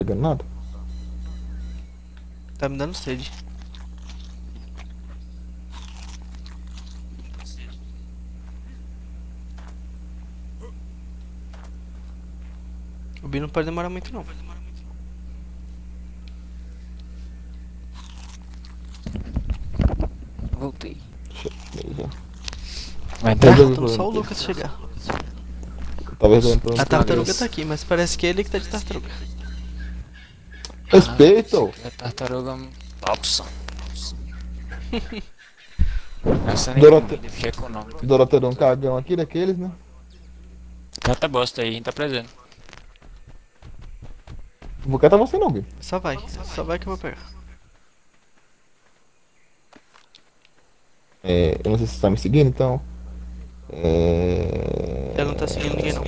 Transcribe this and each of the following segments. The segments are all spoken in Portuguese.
pegando nada. Tá me dando sede. O Bi não pode demorar muito não. Voltei. Cheguei já. Vai Tá entrar? jogando Faltando só o pro- Lucas chegar. Talvez jogando pro- A tartaruga vez. tá aqui, mas parece que é ele que tá de tartaruga. Respeito! Isso aqui é tartaruga Thompson. Essa nem Dorote- comida, fica econômica. Doroteiro um cagão aqui daqueles, né? Cata bosta aí, a gente tá presente. Não vou catar você não, Bi. Só vai que eu vou pegar. Eu não sei se você tá me seguindo, então. Ela não tá seguindo ninguém não.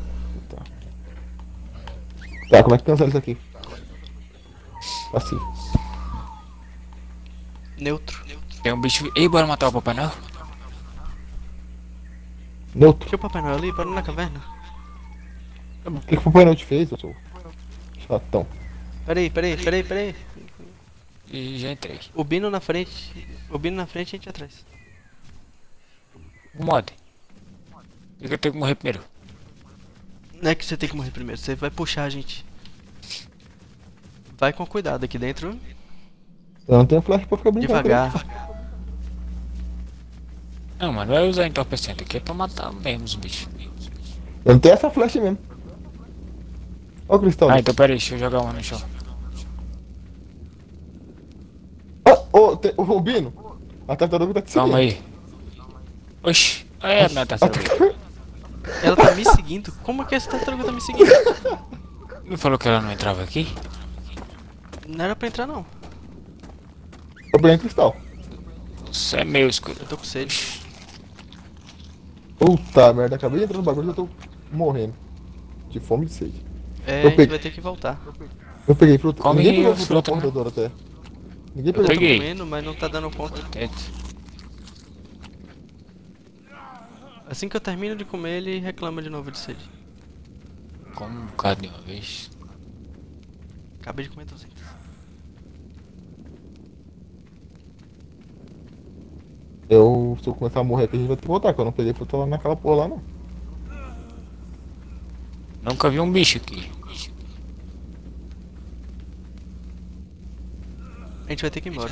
Tá, como é que cancela isso aqui? Assim. Neutro. Tem um bicho. Ei, bora matar o Papai Noel? Neutro. Tinha o Papai Noel ali, parou na caverna. O que o Papai Noel te fez, eu sou? Chatão. Peraí. E já entrei. O Bino na frente. O Bino na frente e a gente atrás. O mod. Eu tenho que morrer primeiro. Não é que você tem que morrer primeiro, você vai puxar a gente. Vai com cuidado aqui dentro. Eu não tenho flash pra ficar brincando. Devagar. Não, mano, vai usar entorpecente aqui é pra matar mesmo os bichos. Eu não tenho essa flash mesmo. Ó o cristal. Ah, então pera aí, deixa eu jogar uma no chão. Ô, Bino. A tartaruga tá te seguindo. Calma aí. Oxi, é a minha tartaruga. Ela tá me seguindo? Como é que essa tartaruga tá me seguindo? Não falou que ela não entrava aqui? Não era pra entrar não. Eu peguei cristal. Isso é meu escuro. Eu tô com sede. Puta merda, acabei de entrar no bagulho e eu tô morrendo. De fome e de sede. É, Eu a gente peguei. vai ter que voltar. Eu peguei fruta. Come Ninguém pegou a fruta na fruta, porta do até. Ninguém Eu pegou. Tô peguei. comendo, mas não tá dando conta. Tente. Assim que eu termino de comer, ele reclama de novo de sede. Como um bocado de uma vez. Acabei de comer 200. Se eu começar a morrer aqui, a gente vai ter que voltar, que eu não peguei fruta lá naquela porra lá, não. Nunca vi um bicho aqui. A gente vai ter que ir embora.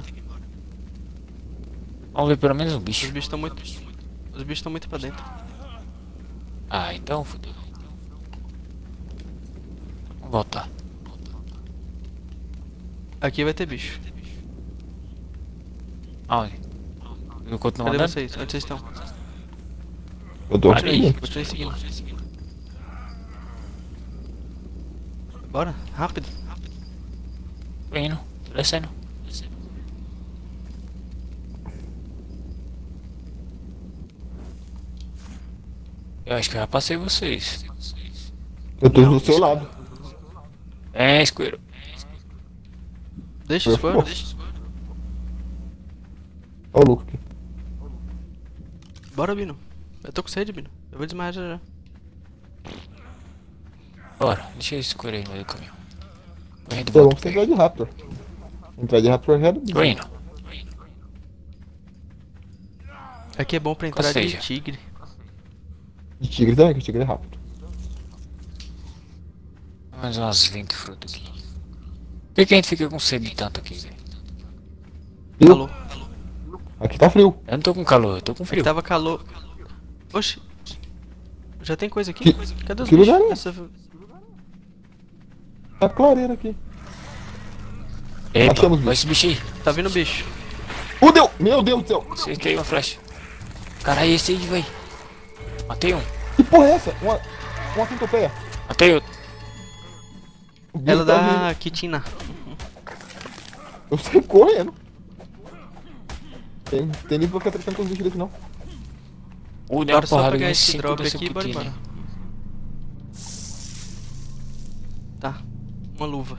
Vamos ver pelo menos um Os bicho. bichos estão muito. Os bichos estão muito pra dentro. Ah, então fodeu. Vamos voltar. Aqui vai ter bicho. Aonde? Eu continuo Cadê andando? vocês? Onde vocês estão? Eu tô Parei. aqui. Continuem seguindo. Bora, rápido. Tô indo. Tô descendo. Eu acho que eu já passei vocês. Eu tô do seu lado. É, escuro. Deixa os Pô. foros. Ó o louco aqui. Bora, Bino. Eu tô com sede, Bino. Eu vou desmaiar já já. Bora, deixa eu escuro aí no meio do caminho. A gente Então volta vamos pra entrar aí. de Raptor. Entrar de Raptor já era Tô indo. Aqui é bom pra entrar Ou de seja. tigre. de tigre também, que o tigre é rápido. Mais umas 20 frutas aqui. Por que a gente fica com sede tanto aqui, velho? Frio? Calor. Aqui tá frio. Eu não tô com calor, eu tô com Aqui frio. tava calor. Oxi. Já tem coisa aqui? Cadê os que lugar bichos? é? Essa- Tá clareira aqui. Epa, Achamos olha esse bicho aí. Tá vindo bicho. Meu Deus do céu! Acertei uma flecha. Caralho, esse aí, velho. Matei um. Que porra é essa? Uma centopeia. Matei outro. O bicho Ela tá dá vindo. quitina. Eu saí correndo. Tem nível que eu tratando com os bichos desse não. Deu uma Bora só porrada pegar nesse esse cinco drop desse aqui e bora Putin, embora. né? Tá. Uma luva.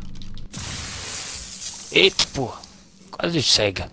Eita, porra. Quase cega.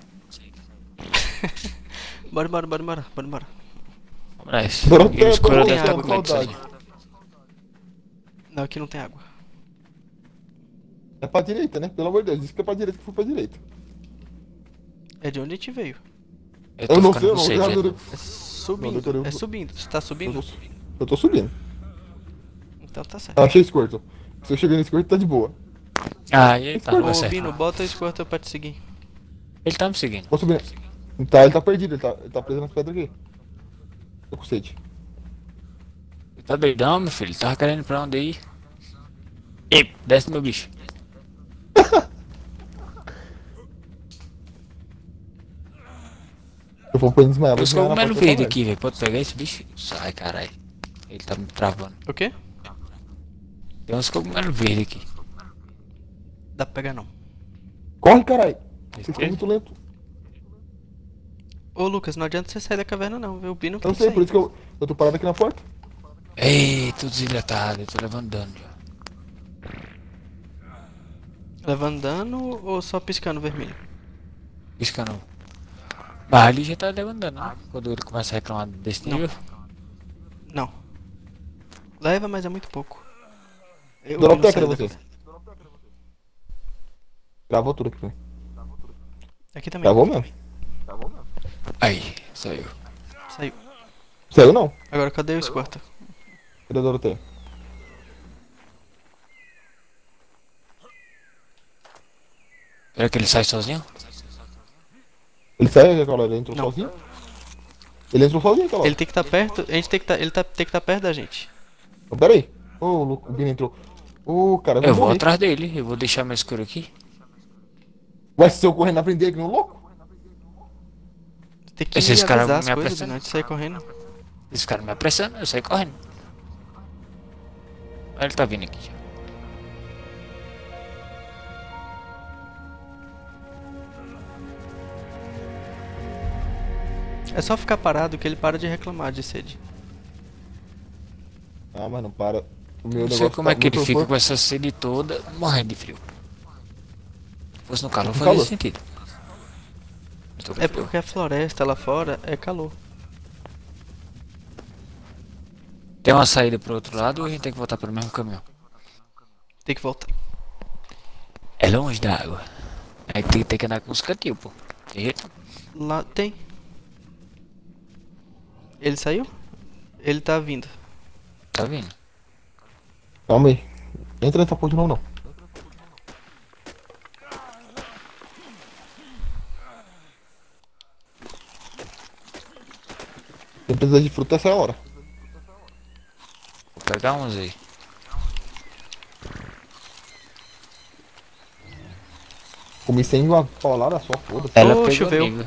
Bora. Vamos nessa. Bora, E o escuro tô deve estar com com medo saudade. sozinho. Não, aqui não tem água. É pra direita, né? Pelo amor de Deus, disse que é pra direita, que foi pra direita. É de onde a gente veio. tô Eu não ficando sei, eu com não sede, sei. já. É subindo. doutor, eu- É subindo. Você tá subindo? Eu tô subindo. Então tá certo. Achei Squirtle. Se eu chegar no Squirtle, tá de boa. Ah, e ele tá Ô, certo. Bino, bota o Squirtle pra te seguir. Ele tá me seguindo. Vou subir. Tá, ele tá perdido, ele tá preso nas pedras aqui. Tô com sede. Ele tá doidão, meu filho. Ele tava querendo ir pra onde ir. Ei, desce meu bicho. Eu vou pra ele desmaiar, vou Os desmaiar na cogumelos porta verdes da aqui, velho. Pode pegar esse bicho? Sai, caralho. Ele tá me travando. O quê? Tem uns cogumelos verdes aqui. Dá pra pegar não. Corre, caralho. Vocês Esse estão muito lento. Ô, Lucas, não adianta você sair da caverna não, viu? O Bino Eu quer sei, sair. por isso que eu tô parado aqui na porta. Ei, tô desidratado. Eu tô levando dano já. Levando dano ou só piscando vermelho? Piscando. Mas ali já tá levando dano, né? Quando ele começa a reclamar desse Não. nível. Não. Leva, mas é muito pouco. O Drop Bino tech saiu pra da você. caverna. Gravou tudo aqui pra mim. Aqui também. Gravou mesmo? Aí, saiu. Saiu. Saiu não. Agora cadê o Squirtle? Cadê a Doroteia? Será que ele sai sozinho? Ele saiu, Calor? Ele entrou Não. sozinho? Ele entrou sozinho, Calor? Ele tem que estar perto. A gente tem que tá, tem que estar perto da gente. Oh, pera aí. Ô, o Bino entrou. Ô, cara, Eu vou morrer. atrás dele. Eu vou deixar meu escuro aqui. Vai ser eu correndo na frente dele, que não louco? Tem que Esses caras avisar as me coisas, apressam. Bino, antes de sair correndo. Esse cara me apressando, eu saio correndo. Ele tá vindo aqui já. É só ficar parado que ele para de reclamar de sede. Ah, mas não para. O meu Não sei negócio como tá é que ele muito fica forte. com essa sede toda, morrendo de frio. Se fosse no calor, Com fazia calor. sentido. Eu tô com É frio. porque a floresta lá fora é calor. Tem uma saída pro outro lado ou a gente tem que voltar pelo mesmo caminho? Tem que voltar. É longe da água. Aí tem que andar com os cantinhos, pô. Tem jeito? Lá tem. Ele saiu? Ele tá vindo. Tá vindo. Calma aí. Entra nessa porra de novo, não. Quem precisa de fruta essa hora. Vou pegar uns aí. Comi sem uma paulada só, foda-se. Ela Oh, pegou choveu. nível.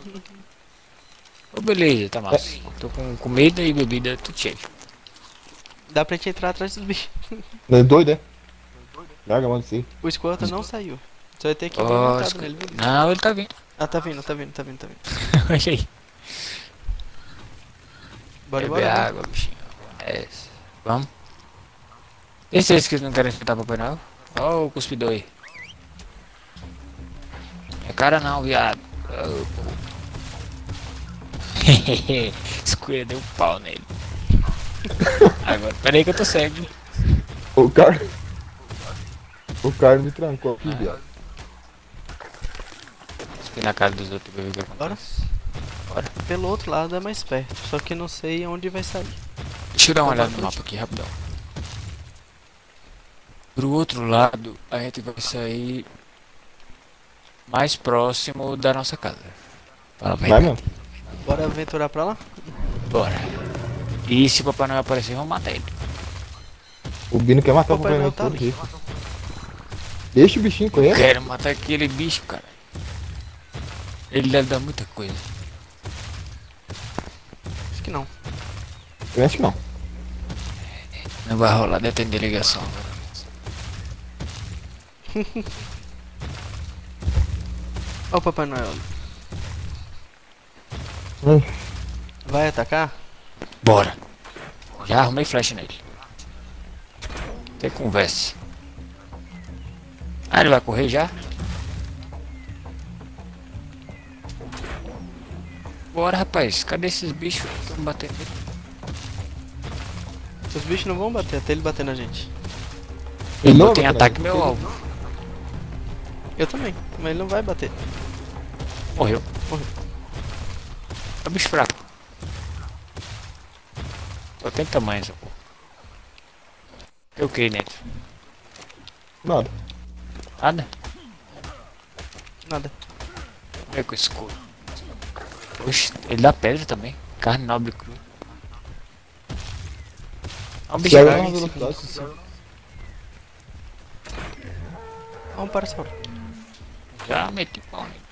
Ô, beleza, tá massa. Tô com comida e bebida tudo cheio. Dá pra gente entrar atrás dos bichos. Não é doido, é? Larga, mano, sim. O Squirtle não saiu. Você vai ter que ir Ó, montado escu- nele, viu? Não, ele tá vindo. Ah, tá vindo, tá vindo, tá vindo, tá vindo. Olha aí. Bora, Beber bora. água, bichinho. É isso. Vamos. Tem certeza que eles não querem escutar Papai Noel? Ó o cuspidor aí. É cara não, viado. Escolha deu um pau nele. Agora, peraí que eu tô cego. O cara. O cara me trancou aqui, viado. Cuspi na cara dos outros pra ver o que Bora. acontece. Bora. Pelo outro lado é mais perto, só que não sei onde vai sair. Deixa eu dar uma olhada no mapa aqui, rapidão. Pro outro lado, a gente vai sair mais próximo da nossa casa. Fala pra Vai ele. mesmo. Bora aventurar pra lá? Bora. E se o Papai Noel aparecer, vamos matar ele. O Bino quer matar o Papai Papai Noel Noel tá todo ali. jeito. Deixa o bichinho correr. Quero matar aquele bicho, cara. Ele deve dar muita coisa. Acho que não. Eu acho que não. Não vai rolar, deve ter delegação agora. Ó o Papai Noel. Ai, Vai atacar? Bora. Já arrumei flecha nele. Tem conversa. Ah, ele vai correr já? Bora, rapaz. Cadê esses bichos que estão batendo? Os bichos não vão bater até ele bater na gente. Ele não botou em vai ataque bater, meu alvo. Eu também, mas ele não vai bater. Morreu. Morreu. É um bicho fraco. Só tem tamanho essa porra. Tem o que aí dentro? Nada. Nada? Nada. É com escuro. Oxe, ele dá pedra também. Carne nobre crua. É um bicho Joga fraco. na velocidade. Ó, um parasauro. Já meti pau nele.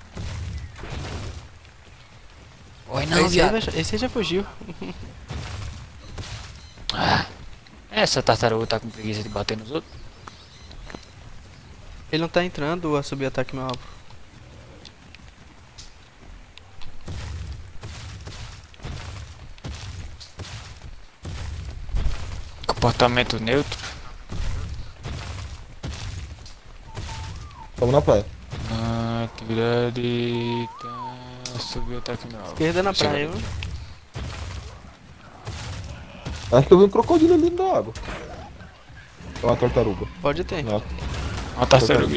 Oi não, Esse aí, viado. esse aí já fugiu. Ah, essa tartaruga tá com preguiça de bater nos outros. Ele não tá entrando a subir ataque meu alvo. Comportamento neutro. Tamo na praia. Atividade. Tá, subiu o ataque meu alvo. Esquerda na Chega praia, aqui. viu? Acho que eu vi um crocodilo ali na água. É uma tartaruga. Pode ter. Não. Uma tartaruga.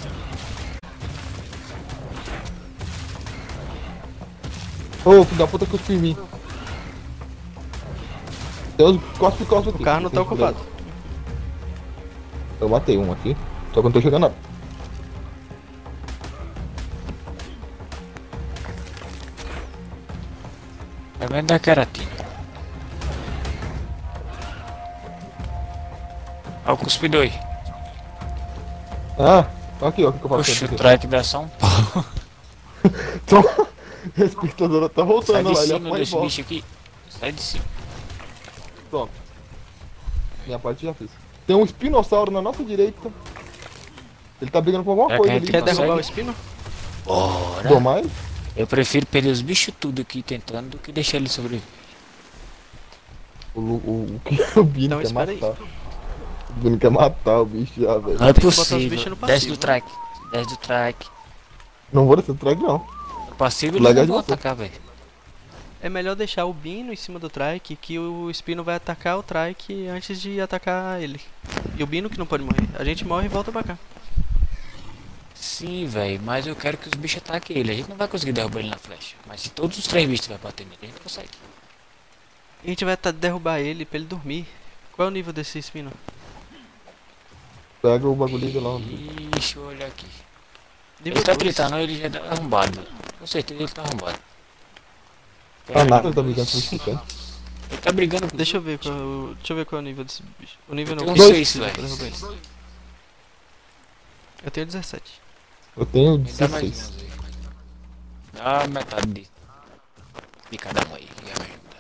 Ô, filho da puta que cuspiu em mim. Deus, cospe aqui. O carro não tá ocupado. Eu matei um aqui. Só que eu não tô chegando nada. É vendo da queratina. Olha o cuspidor aí. Ah, aqui ó, o que eu faço? Oxe, o trike dá só um pau. Então, a espectadora tá Sai voltando de lá, ele cima apanha e desse volta. bicho aqui. Sai de cima. Pronto. Minha parte já fiz. Tem um espinossauro na nossa direita. Ele tá brigando com alguma Será coisa que a ali. gente Quer consegue? derrubar o espino? Bora. Dou mais? Eu prefiro perder os bichos tudo aqui tentando do que deixar ele sobreviver. O Bino Então quer espera aí. matar. O Bino quer matar o bicho já, velho. Não é Tem que botar os possível. bichos no Desce passivo. do trike. Desce do trike. Não vou descer do track, não. No passivo Legal eles de não vão você. atacar, velho. É melhor deixar o Bino em cima do trike, que o espino vai atacar o trike antes de atacar ele. E o Bino que não pode morrer. A gente morre e volta pra cá. Sim, velho, mas eu quero que os bichos ataquem ele. A gente não vai conseguir derrubar ele na flecha. Mas se todos os 3 bichos estiverem batendo nele, a gente consegue. E a gente vai derrubar ele pra ele dormir. Qual é o nível desse espino? Pega o bagulho lá. Deixa eu olhar aqui. Nível Ele tá 2. gritando, ele já tá arrombado. Com certeza ele tá arrombado. Tá nada, tá brigando com o bicho. Ele tá brigando com Deixa eu ver qual é o nível desse bicho. O nível não, Tem o uns que 6, precisa velho. pra derrubar ele. Eu tenho 17. Eu tenho Me dá mais 16. uns aí. Dá metade de cada um aí, ia me ajudar.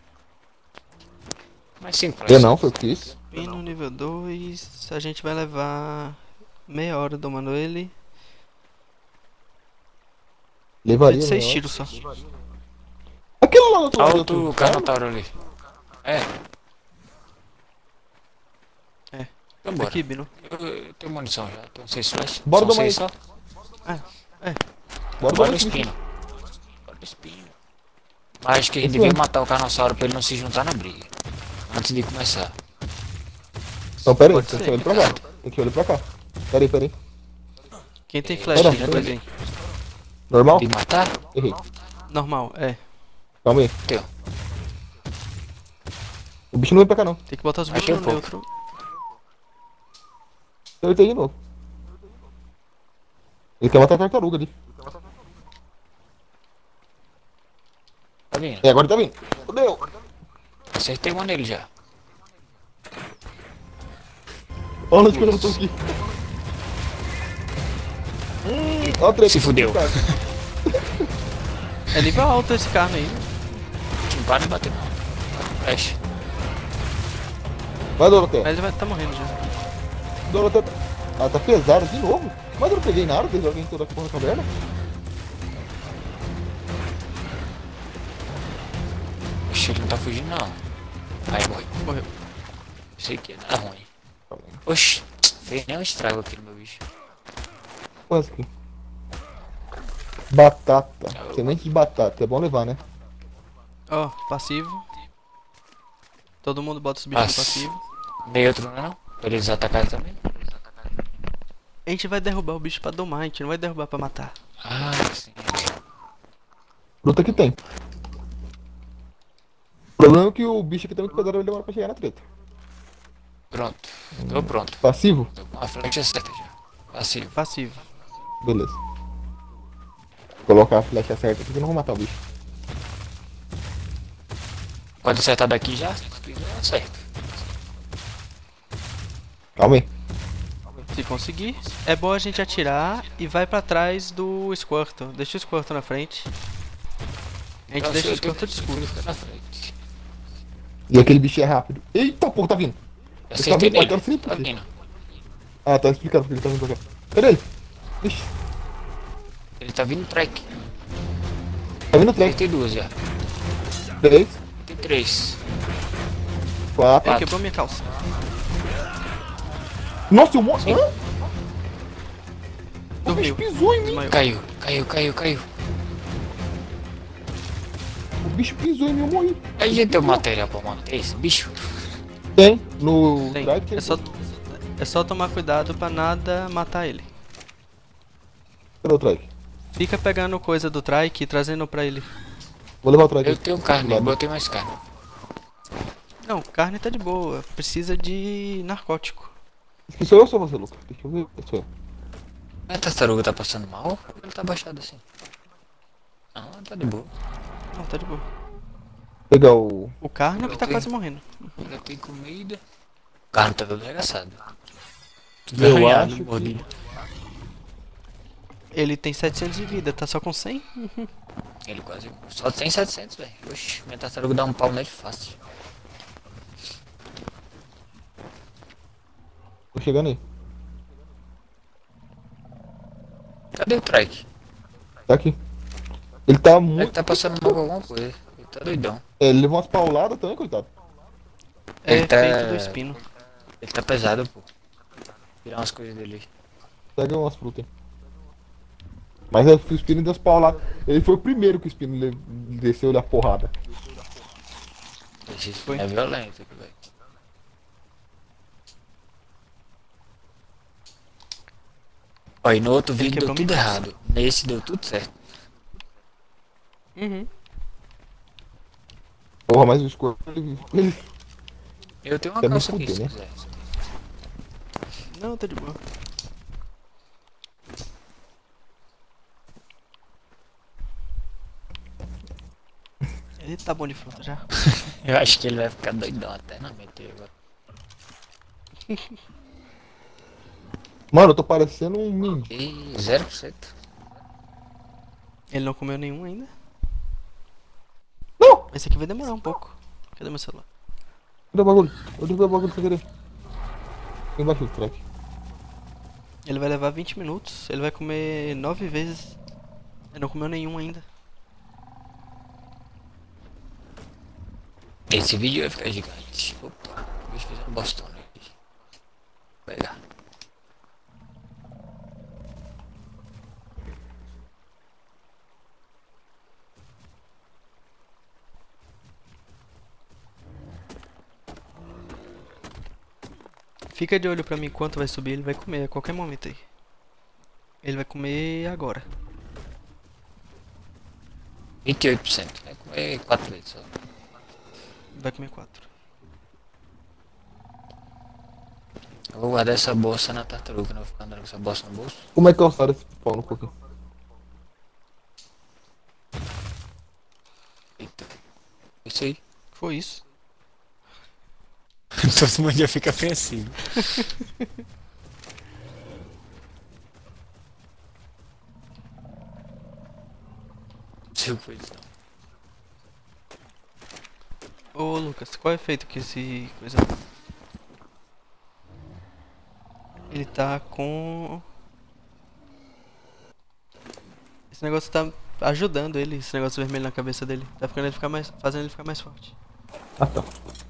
Mais 5 Eu não, foi o que fiz. Espino nível 2. A gente vai levar meia hora domando ele. Levaria, De 6 né? tiros só. Aquilo lá do outro lado. Alto o Carnotauro ali. É. É. Então bora. Aqui, Bino. Eu tenho munição já, tenho 6 flash. Bora São domar 6 só. Bora Bora do no espino. Bora no espino. Mas acho que a gente devia matar o Carnossauro pra ele não se juntar na briga. Antes de começar. Então, pera aí, Pode tem ser. que olhar pra cá. Tem que olhar pra cá. Pera aí. Quem tem flash? Bora. Depois vem. Normal? De matar? Errei. Normal, é. Calma aí. Teu. O bicho não vem pra cá, não. Tem que botar os Aqui bichos um no pouco. neutro. Eu acertei de novo. Ele quer matar a tartaruga ali. Tá vindo? É, agora ele tá vindo. Fudeu. Acertei uma nele já. Olha onde que eu tô aqui. Olha a treta. Se fudeu. É nível alto esse carro aí. Não para de bater não. Flecha. Vai, Doroteia. Mas ele vai tá morrendo já. Doroteia. Ah, tá pesado de novo. Mas eu não peguei nada desde alguém toda a porra da caverna. Oxe, ele não tá fugindo não. Aí morreu. Morreu. Sei que ia dar ruim. Oxe, fez nem um estrago aqui no meu bicho. Olha isso aqui. Batata. Semente de batata. É bom levar, né? Ó, passivo. Todo mundo bota os bichos no Nossa. passivo. Neutro não é não? Pra eles atacarem também. A gente vai derrubar o bicho pra domar, a gente não vai derrubar pra matar. Ah, sim. Luta que tem. O problema é que o bicho aqui tem muito pesado, ele demora pra chegar na treta. Pronto. Tô pronto. Passivo? Tô com a flecha certa já. Passivo. Passivo. Beleza. Vou colocar a flecha certa aqui que eu não vou matar o bicho. Pode acertar daqui já? Acerta. Calma aí. Se conseguir, é bom a gente atirar e vai pra trás do Squirtle. Deixa o Squirtle na frente. A gente deixa o Squirtle de escudo. Fica na frente. E aquele bicho é rápido. Eita, porra, tá vindo. Acertei vindo, nele. tá vindo, Tá vindo. Ah, tá explicado porque ele tá vindo pra cá. Cadê ele? Ixi, Ele tá vindo track. tá vindo atrás. Acertei duas já. 3, Tem três. 4. Ele quebrou minha calça. Nossa, eu morri. Hã? O bicho Dormiu. pisou em mim. Desmaiou. Caiu. O bicho pisou em mim, eu morri. A gente tem material pra manter esse bicho? Tem. No Tem. drive tem. É só tomar cuidado pra nada matar ele. Cadê o trike? Fica pegando coisa do trike e trazendo pra ele. Vou levar o trike. Eu tenho carne, eu botei mais carne. Não, carne tá de boa. Precisa de narcótico. Que sou eu ou sou você, Lucas? Deixa eu ver. Sou eu. A tartaruga tá passando mal? Ou ele tá baixado assim? Não, tá de boa. Não, tá de boa. Pegar o. O carne é o que tá quase morrendo. Ainda tem comida. O carro tá todo arregaçado. Tudo Eu arranhado, acho que- mordido. Ele tem 700 de vida, tá só com 100? Ele quase. Só tem 700, velho. Oxi, minha tartaruga dá um pau nele fácil. Tô chegando aí. Cadê o trike? Tá aqui. Ele tá Ele muito. tá passando mal com alguma coisa. Ele tá doidão. Ele levou umas pauladas também, coitado. É Ele tá- efeito do espino. Ele tá pesado, pô. Tirar umas coisas dele aí. Pega umas frutas aí. Mas o Espino deu umas pauladas. Ele foi o primeiro que o Espino desceu da porrada. Esse Foi. é violento, velho. Ó, e no outro vídeo deu quebrou tudo minha errado. Nesse deu tudo certo. Uhum. Porra, mas o Squirtle. Ele... Eu tenho uma Quer me calça aqui, fuder, se né? quiser. Não, tá de boa. Ele tá bom de fruta já. Eu acho que ele vai ficar doidão eternamente agora. Mano, eu tô parecendo um ninja. E 0%. Ele não comeu nenhum ainda. Não! Esse aqui vai demorar um pouco. Cadê meu celular? Cadê o bagulho? Eu derrubei o bagulho sem querer. Aqui embaixo do track. Ele vai levar 20 minutos. Ele vai comer 9 vezes. Ele não comeu nenhum ainda. Esse vídeo vai ficar gigante. Opa, o bicho fez um bostão aqui. Vou pegar. Fica de olho pra mim quanto vai subir. Ele vai comer a qualquer momento aí. Ele vai comer agora. 28%. Vai comer 4 vezes só. Vai comer 4. Eu vou guardar essa bolsa na tartaruga, não vou ficar andando com essa bolsa no bolso. Como é que eu saio esse pau no pouquinho? Eita. Isso aí. Foi isso. Todo mundo já fica apreensivo. Não sei o que foi isso não. Ô Lucas, qual é o efeito que esse coisa. Ele tá com. Esse negócio tá ajudando ele, esse negócio vermelho na cabeça dele. Tá ficando ele ficar mais. Fazendo ele ficar mais forte. Ah, tá.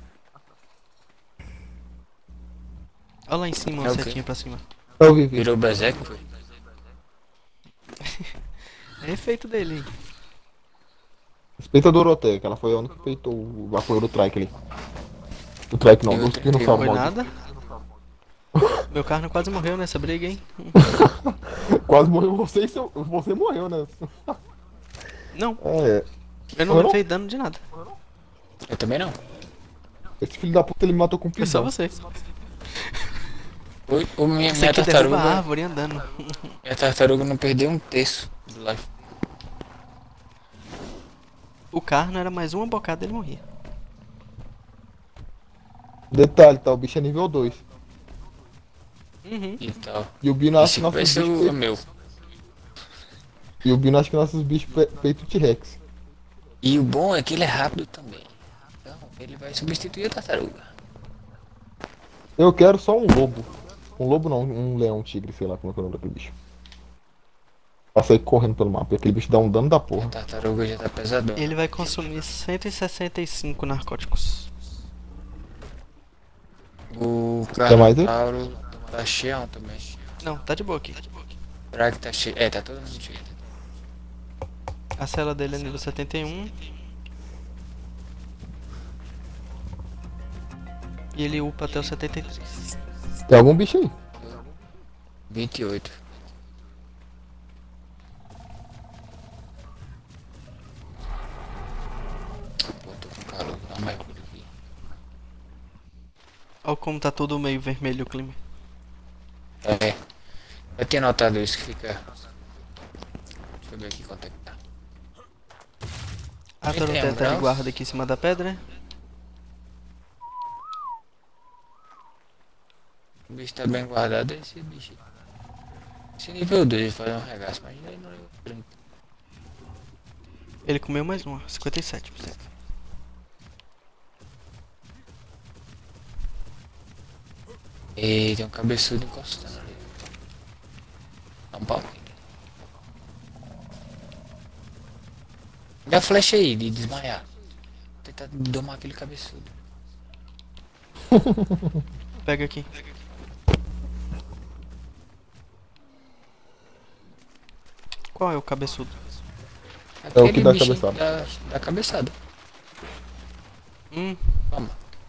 Olha lá em cima, uma É o quê? setinha pra cima. Eu vi. Virou berserk, foi? É efeito dele, hein? Respeita a Doroteia, que ela foi a única que peitou o apoio do trike ali. O trike não, Eu do tentei, espinossauro Não foi maldito. nada. Meu carro quase morreu nessa briga, hein? Quase morreu você e você morreu, né? Não, É, eu não Morreu? levei dano de nada. Eu também não. esse filho da puta ele me matou com Foi só pisão. você. Minha Você que derruba a tartaruga. árvore andando. Minha tartaruga não perdeu um terço do life. O carro era mais uma bocada e ele morria. Detalhe, tá? O bicho é nível 2. Uhum. E tal. E o Bino acha Esse que vai nossos ser bichos. o meu. E o Bino acha que nossos bichos peito T-Rex. E o bom é que ele é rápido também. Então ele vai substituir a tartaruga. Eu quero só um lobo. Um lobo não, um leão, um tigre, sei lá como é que é o nome daquele bicho. Pra sair correndo pelo mapa, e aquele bicho dá um dano da A porra. tartaruga já tá pesadão. Ele vai consumir 165 narcóticos. O Quer mais aí? Carnotauro tá cheio também. Não, tá de boa aqui. O Drag tá cheio. É, tá todo mundo cheio. A cela dele é nível 71. E ele upa até o 73. Tem algum bicho aí? 28. Pô, tô com calor. Dá um mergulho aqui. Olha como tá todo meio vermelho o clima. É. Eu tinha notado isso que fica. Deixa eu ver aqui quanto é que tá. A 31 Doroteia tá de graus. guarda aqui em cima da pedra. O bicho tá bem guardado, esse bicho. Esse nível 2 ele faz um regaço, mas ele não nível 30. Ele comeu mais uma, 57%. E tem um cabeçudo encostando ali. Dá um pau. Dá a flecha aí de desmaiar. Vou tentar domar aquele cabeçudo. Pega aqui. Qual é o cabeçudo? É o que dá bichinho cabeçada. Da cabeçada. Toma.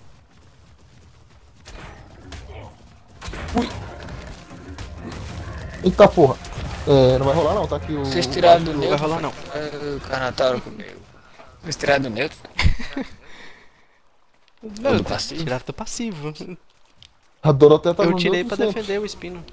Eita porra. É, não vai rolar não, tá aqui o. Vocês tiraram do Não neutro? vai rolar não. O Carnotauro comeu. Vocês tiraram do neutro? Não, do passivo? tiraram do passivo. A Doroteia tá Eu no tirei neutro pra sempre. defender o espino.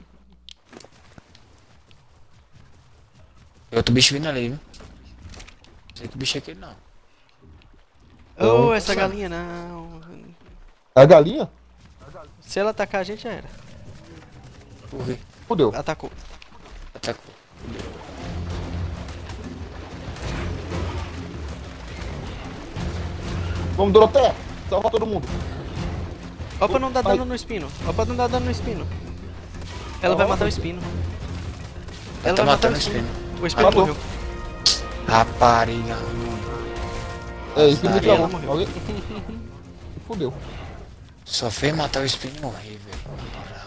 Tem outro bicho vindo ali, viu? Não sei que bicho é aquele não. Oh, essa galinha não. É a galinha? Se ela atacar a gente já era. Por quê? Fudeu. Atacou. Atacou. Vamos, Doroteia! Salva todo mundo. Ó pra não dar Ai. dano no espino. Ó pra não dar dano no espino. Ela vai matar o espino. Ela tá vai matar o matando o espino. espino. O espino Matou. morreu. Rapariga. É, isso que me Nossa, travou. ela morreu. Alguém? Fudeu. Só fez matar o espino e morrer, velho. Na moral.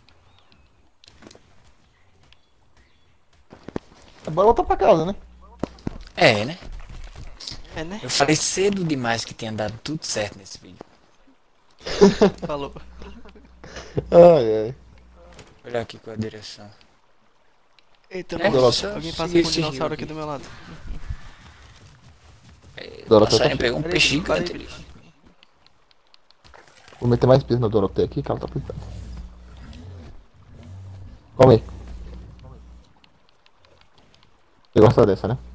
Agora volta pra casa, né? É, né? É, né? Eu falei cedo demais que tinha dado tudo certo nesse vídeo. Falou. Ai, ai. Olha aqui qual é a direção. Eita, É, nossa. só Alguém passa seguir com um esse rio dinossauro aqui. aqui do meu lado. Doroteia Nossa, tá ele pegou um Peraí, peixe gigante peraí. ali. Vou meter mais peso na Doroteia aqui, que ela tá precisando. Calma aí. Você gosta dessa, né?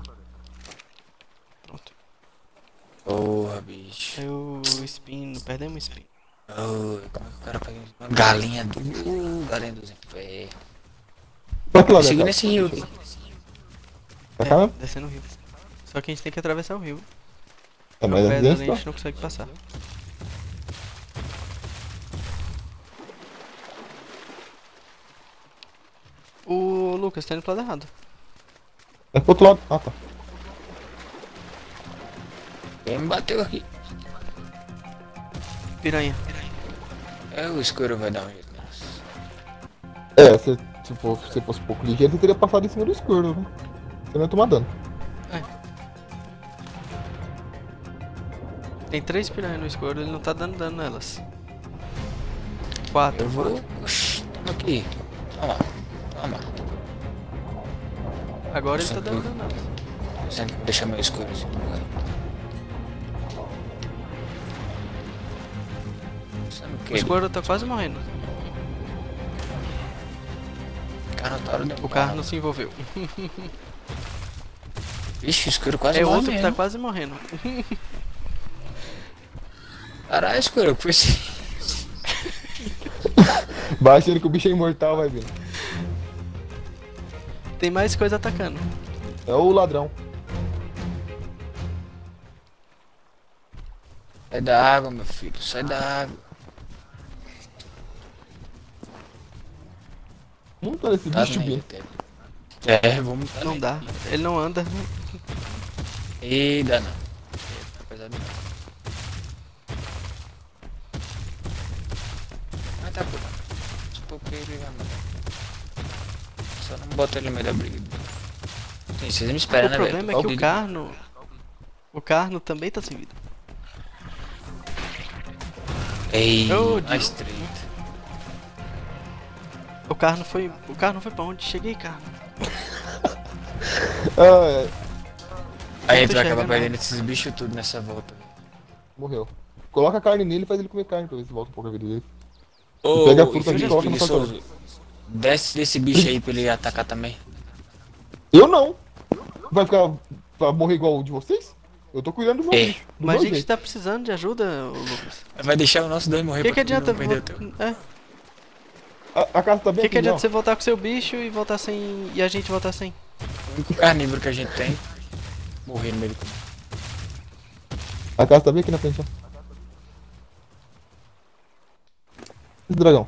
Pronto. Porra, bicho. Saiu o espino, perdemos o espino. Oh, como é que o cara pega uma galinha do. Galinha dos infernos. Pra que lado é, Seguindo cara? esse rio aqui. Pra cá, né? Descendo o rio. Só que a gente tem que atravessar o rio. É, Não mas é pedra ali, a dentro, gente não consegue passar. O Lucas tá indo pro lado errado. é pro outro lado. Ah, tá. Quem me bateu aqui? Piranha. É, o escuro vai dar um jeito nisso. É, se fosse um pouco ligeiro, você teria passado em cima do escuro, né? Você não ia tomar dano. Tem 3 piranhas no escuro, ele não tá dando dano nelas. 4. Eu vou. Oxi, toma aqui. Toma. Toma. Agora ele tá Sim. dando danado. Sempre deixar meu escuro assim. Sabe o O que? escuro tá quase morrendo. O carro não se envolveu. Ixi, o escuro quase É morre outro que tá mesmo. quase morrendo. Caralho, escuro, foi assim. Vai achando que o bicho é imortal, vai ver. Tem mais coisa atacando. É o ladrão. Sai da água, meu filho, sai da água. Monta nesse Tá bicho, nem Bino. É, vamos tá Não nem. dá. Ele não anda. Ei, dá não. Apesar de não. Mas tá bom. Porque ele vai mandar. Só não bota ele no meio da briga. Sim, vocês me esperam, O né, velho? problema é que o Carno... O Carno também tá sem vida. Ei, Oh, mais Deus. 30. O Carno foi pra onde? Cheguei, Carno. Ah, é. Aí a gente tô vai acabar enxergando perdendo esses bichos tudo nessa volta. Morreu. Coloca a carne nele e faz ele comer carne pra ver se volta um pouco a vida dele. Ô, Pega a fruta filho aqui e de coloca no preguiçoso, desce desse bicho aí pra ele atacar também. Eu não. Vai ficar. Vai morrer igual o de vocês? Eu tô cuidando do meu É. bicho. Do Mas a meu gente jeito. tá precisando de ajuda, ô Lucas. Vai deixar o nosso dois morrer O que pra tu adianta... não perder o teu. É. A casa tá bem Que aqui, adianta ó. você voltar com seu bicho e voltar sem... E a gente voltar sem? O único carnívoro que a gente tem, morrer no meio do caminho. A casa tá bem aqui na frente, ó. Esse dragão.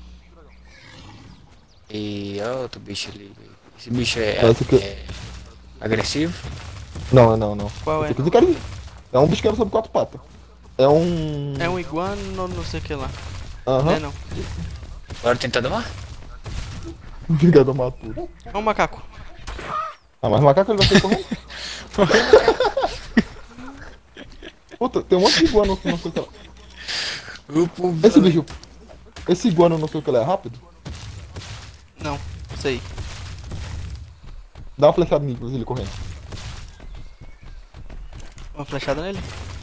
E ó, outro bicho ali. Esse bicho é, Parece que- é agressivo. Não, não. Qual é? Esse aqui carinho. É um bicho que anda sobre 4 patas. É um. É um iguano, não sei o que lá. Aham. É não. Bora tentar domar? Vingador maturo. É um macaco. Ah, mas o macaco ele vai ser correndo. Puta, tem um monte de iguana no seu que Upo, Esse bicho. Esse iguana no seu que é rápido? Não, sei. Dá uma flechada nele pra ele correndo. Uma flechada nele.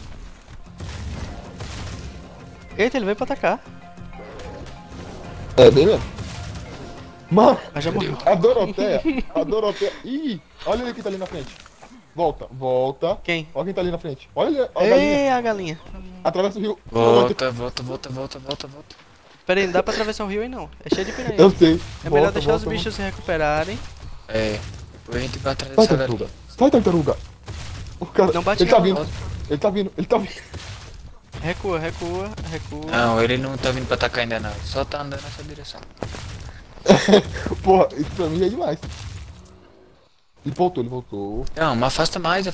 Eita, ele veio pra atacar. É, bem mesmo. Mano, Mas já morreu. a Doroteia. A Doroteia. Ih, olha ele que tá ali na frente. Volta. Quem? Olha quem tá ali na frente. Olha a galinha. Ei, a galinha. Atravessa o rio. volta. Pera aí, não dá pra atravessar o rio aí não. É cheio de piranha. Eu sei. É melhor deixar os bichos se recuperarem. É, depois a gente vai atrás Sai, dessa tartaruga. galinha. Sai, tartaruga. O cara. Não bate ele tá nela, vindo. não. Ele tá vindo. Recua. Não, ele não tá vindo pra atacar ainda não, ele só tá andando nessa direção. Porra, isso pra mim já é demais. Ele voltou. Não, mas afasta mais.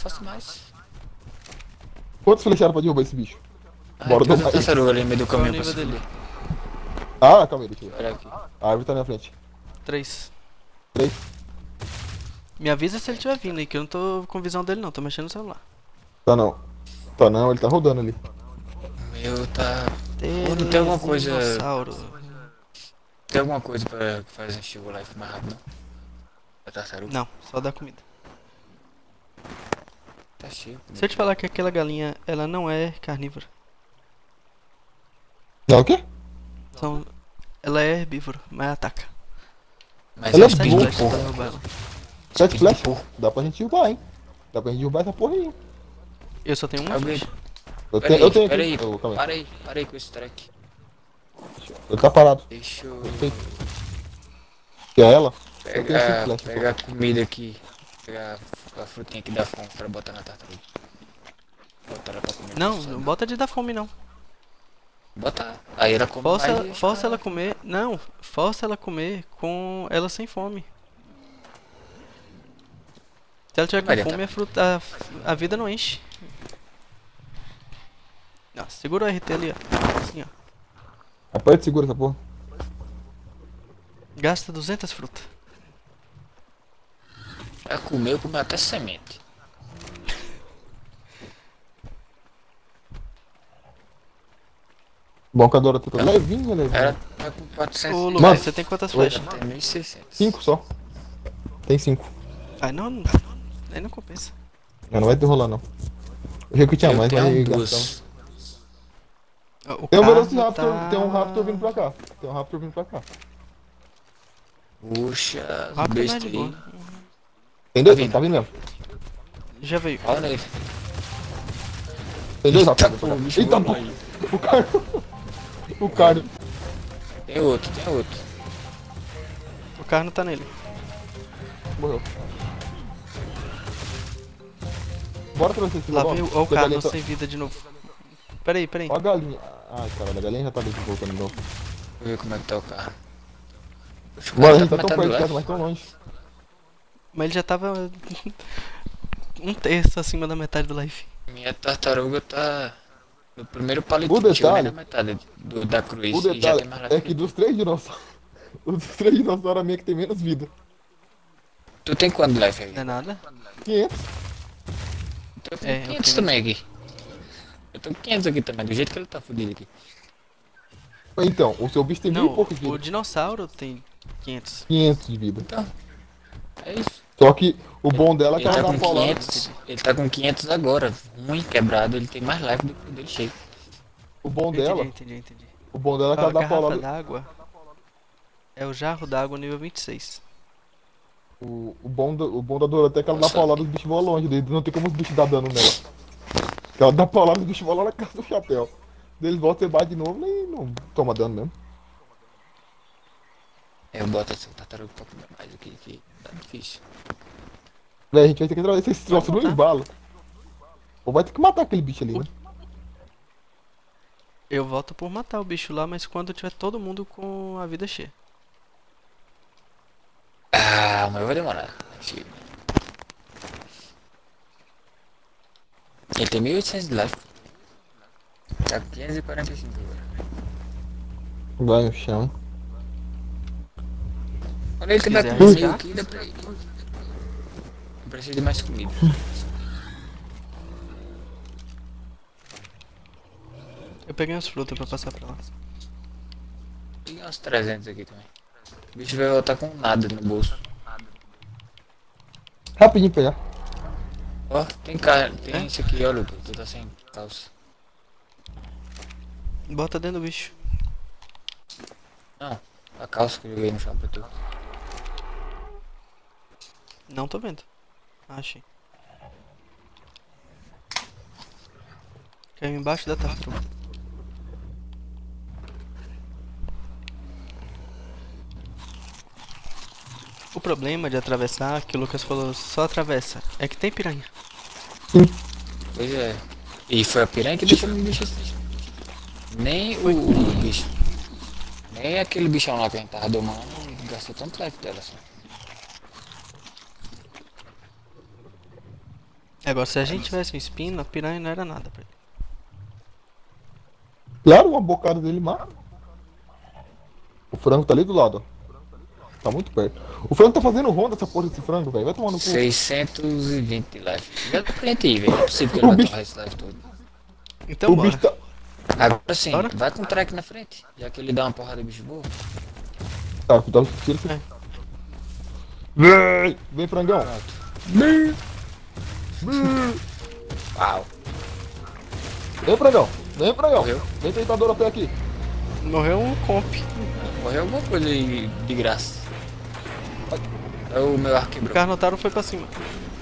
Quantos flecharam pra derrubar esse bicho? Bora tem domar uma ele. tartaruga ali no meio do Qual é o caminho pra nível se dele? fuder. Ah, calma aí, deixa eu ver. Olha aqui. A árvore tá na minha frente. 3. 3. Me avisa se ele estiver vindo aí, que eu não tô com visão dele não, tô mexendo no celular. Tá não, ele tá rodando ali. O meu tá... Pô, não tem alguma coisa... Dinossauro. Tem alguma coisa pra fazer encher o life mais rápido, não? A tartaruga? Não, só dá comida. Tá cheio. Se eu te falar que aquela galinha, ela não é carnívora. Não, o quê? Ela é herbívora, mas ataca. Mas Ela é é Sete boa, speed, flechas pô. pra derrubar ela. 7 flechas? Porra. Dá pra gente derrubar, hein? Dá pra gente derrubar essa porra aí. Eu só tenho uma Alguém... flecha. Eu tenho Peraí, aqui. Oh, calma aí. parei com esse track. Ele tá parado. Deixa eu Que é ela? Eu tenho 5 pegar, flechas. pegar a comida aqui. Pegar a frutinha aqui da fome pra botar na tartaruga. Botar ela pra comer. Não bota de dar fome não. Botar. Aí ela come mais e Força já- ela comer. Não, força ela comer com ela sem fome. Se ela tiver Vai com tentar. fome, a vida não enche. Não, segura o RT ali, ó. Assim, ó. Aperta e segura essa porra. Gasta 200 frutas. Ela comeu até semente. Bom que a Dora tá levinho, levinho. Ela Tá com 400. Ô, Mano. Lucas, você tem quantas Oi. flechas? Tem 1600. 5 só. Tem 5. Ai, não. Aí não compensa. Não vai ter rolar não. Eu achei que tinha Eu mais, mas aí tenho gastamos. duas. O Tem um carro Velociraptor, tá... tem um Raptor vindo pra cá. Tem um Raptor vindo pra cá. Puxa, Rápido, besta né, de aí. boa. Tem dois? Tá vindo. Tá vindo mesmo. Já veio. Olha ele. Tem dois Eita, Raptors. pô, o bicho Eita, voou pô. aí. O cara. O cara. Tem outro, tem outro. O carro não tá nele. Morreu. Bora trazer esse Lá logo. veio ó, o Que a galinha carro tá- sem vida de novo. Peraí. Ó a galinha. Ai, caralho, a galinha já tá ali de voltando de novo. Vou ver como é que tá o carro. Os Mano, a caras gente tá tão matando perto de lá. casa, mas tão longe. Mas ele já tava... um terço acima da metade do life. Minha tartaruga tá no primeiro palito. O detalhe- na metade da cruz. O E já tem detalhe mais é lá. que dos 3 dinossauros, os 3 dinossauros a minha que tem menos vida. Tu tem quanto life aí? Não é nada? 500. Eu tenho É, eu 500 tenho. também aqui. Eu tô com 500 aqui também, do jeito que ele tá fudido aqui. Então, o seu bicho tem mil e Não, pouco de o vida. dinossauro tem 500. 500 de vida. Então, é isso. Só que o bom dela é que Ele ela tá dá com uma paulada. 500, ele tá com 500 agora. Ruim, quebrado, ele tem mais life do que o dele cheio. O bom dela, Entendi. o bom dela é que Ó, ela a dá garrafa paulada. d'água é o jarro d'água nível 26. O bom da Dorothea é que ela dá Nossa. paulada e os bichos voam longe dele. Não tem como os bichos dar dano nela. Que ela dá paulada e os bichos voam lá na casa do chapéu. Daí eles voltam e bate de novo e não toma dano mesmo. Eu boto essa tartaruga pra comer mais aqui, que tá difícil. Véi, a gente vai ter que trazer esse troço no voltar. embalo. Ou vai ter que matar aquele bicho ali, né? Eu volto por matar o bicho lá, mas quando tiver todo mundo com a vida cheia. Ah, mas vai demorar. Sim. Ele tem 1800 de life. Tá com 545 agora. Vai no chão. Quando ele tiver quiser com arriscar. 1000 aqui, dá pra ir. Não precisa de mais comida. Eu peguei umas frutas pra passar pra lá. Tem uns 300 aqui também. O bicho vai voltar com nada no bolso. Rapidinho pegar. Ó, tem cara, tem isso aqui, ó, Lucas. Tu tá sem calça. Bota dentro do bicho. Não, a calça que eu joguei no chão pra tu. Não tô vendo. Achei. Caiu embaixo da tartaruga. O problema de atravessar, que o Lucas falou, só atravessa, é que tem piranha. Pois é. E foi a piranha que deixou o bicho assim. Nem o bicho. Nem aquele bichão lá que a gente tava domando gastou tanto life dela assim. Agora, se a gente tivesse um espino, a piranha não era nada pra ele. Claro, uma bocada dele mata. O frango tá ali do lado, ó. Tá muito perto. O frango tá fazendo ronda essa porra desse frango, velho. Vai tomar no cu. 620 de life. Já dá pra gente ir, velho. Não é possível que ele O vai bicho- torrar esse life todo. Então, O bora. bicho tá. Agora sim, Bora. vai com o track na frente. Já que ele dá uma porrada de bicho boa. Tá, cuidado com o tiro. É. Vem! Vem, frangão. Uau. Vem, frangão. Vem, frangão. Morreu. Vem tentador até aqui. Morreu um comp. Morreu alguma coisa aí de graça. É o meu arco O quebrou. Carnotauro foi pra cima.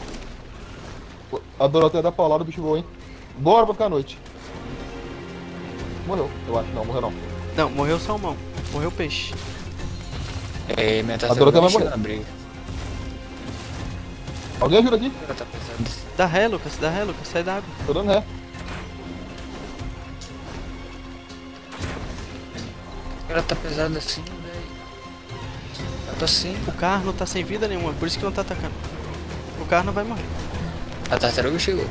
A Dorothea dá paulada, o bicho voa, hein? Bora pra ficar à noite. Morreu, eu acho. Não, morreu não. Não, morreu o salmão. Morreu o peixe. É, minha Dorothea tartaruga vai chegou morrer. na briga. Alguém ajuda aqui? Ela tá pensando. Dá ré, Lucas, sai da água. Tô dando ré. Ela tá pesada assim, velho. Ela tá assim. O carro tá sem vida nenhuma, por isso que não tá atacando. O carro não vai morrer. A tartaruga chegou.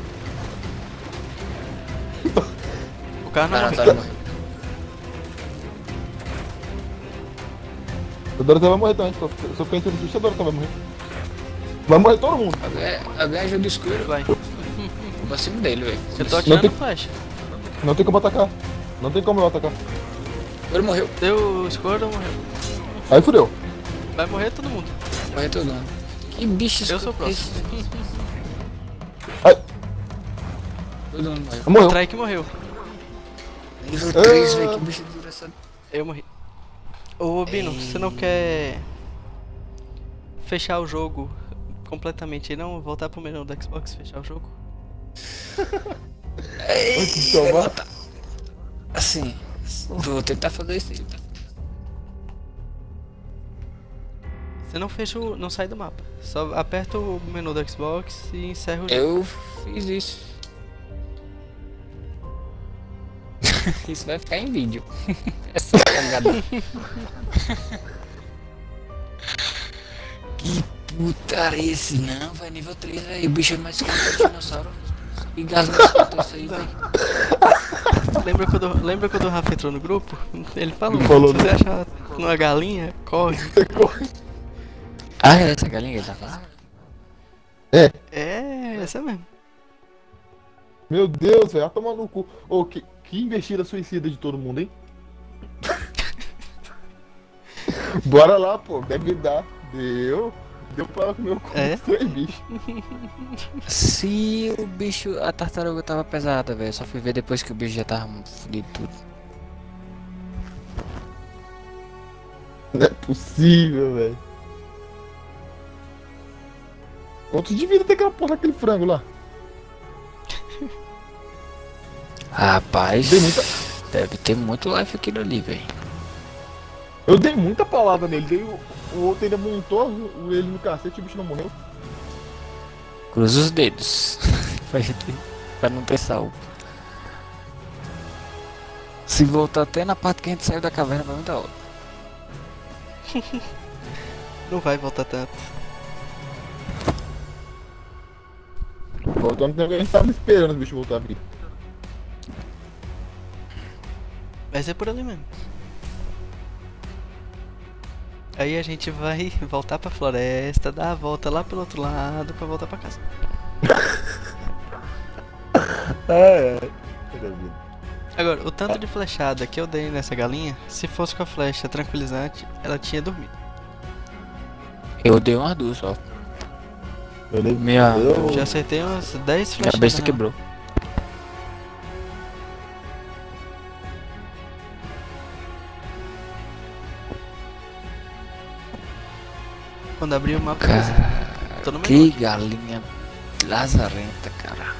O carro não A morreu. tartaruga morreu. A Dorothea vai morrer também. Se eu ficar entre os bichos, a Dorothea vai morrer. Vai morrer todo mundo. Alguém ajuda o escuro. Vai. Vou pra cima dele, velho. Eu tô Não atirando tem- flecha. Não tem como atacar. Não tem como eu atacar. Ele morreu. Deu o Squirtle, morreu. Aí fudeu. Vai morrer todo mundo. Morreu todo mundo. Que bicho Eu sou o próximo. Ai, Todo mundo morreu. O morreu. Trike morreu. Nível 3, velho. Que bicho desgraçado. Eu morri. Ô Bino, você não quer fechar o jogo completamente e não voltar pro menu do Xbox e fechar o jogo? Antes de salvar. Assim, vou tentar fazer isso aí. Você não fecha o. Não sai do mapa. Só aperta o menu do Xbox e encerra o jogo. Eu fiz isso. Isso vai ficar em vídeo. É só cagada. Que putaria esse não, vai nível 3, velho. O bicho é mais forte que o dinossauro. E gás mais forte isso aí, velho. Lembra quando o Rafa entrou no grupo? Ele falou, Ele falou, se você achar uma galinha, corre. Você corre. Ah, é essa galinha que ele tá falando? É, essa mesmo. Meu Deus, velho. Vai tomar no cu. Ô, que investida suicida de todo mundo, hein? Bora lá, pô. Deve dar. Deu pra comer o cu É? dos três bichos. Se o bicho, a tartaruga tava pesada, velho. Só fui ver depois que o bicho já tava fudido tudo. Não é possível, velho. Quanto de vida tem aquela porra daquele frango lá? Rapaz, Dei muita- deve ter muito life aquilo ali, velho. Eu dei muita palavra nele. O outro ainda montou ele no cacete e o bicho não morreu. Cruza os dedos. pra não ter salvo. Se voltar até na parte que a gente saiu da caverna, vai muita hora. Não vai voltar tanto. Voltando tempo que a gente tava esperando o bicho voltar a vir. Vai ser por ali mesmo. Aí a gente vai voltar pra floresta, dar a volta lá pelo outro lado pra voltar pra casa. Agora, o tanto de flechada que eu dei nessa galinha, se fosse com a flecha tranquilizante, ela tinha dormido. Eu dei umas duas só. Beleza? Minha, Eu- Já acertei umas 10 minha flechas. besta quebrou. Quando abri o mapa, Cara, tô no que menu. galinha lazarenta, cara.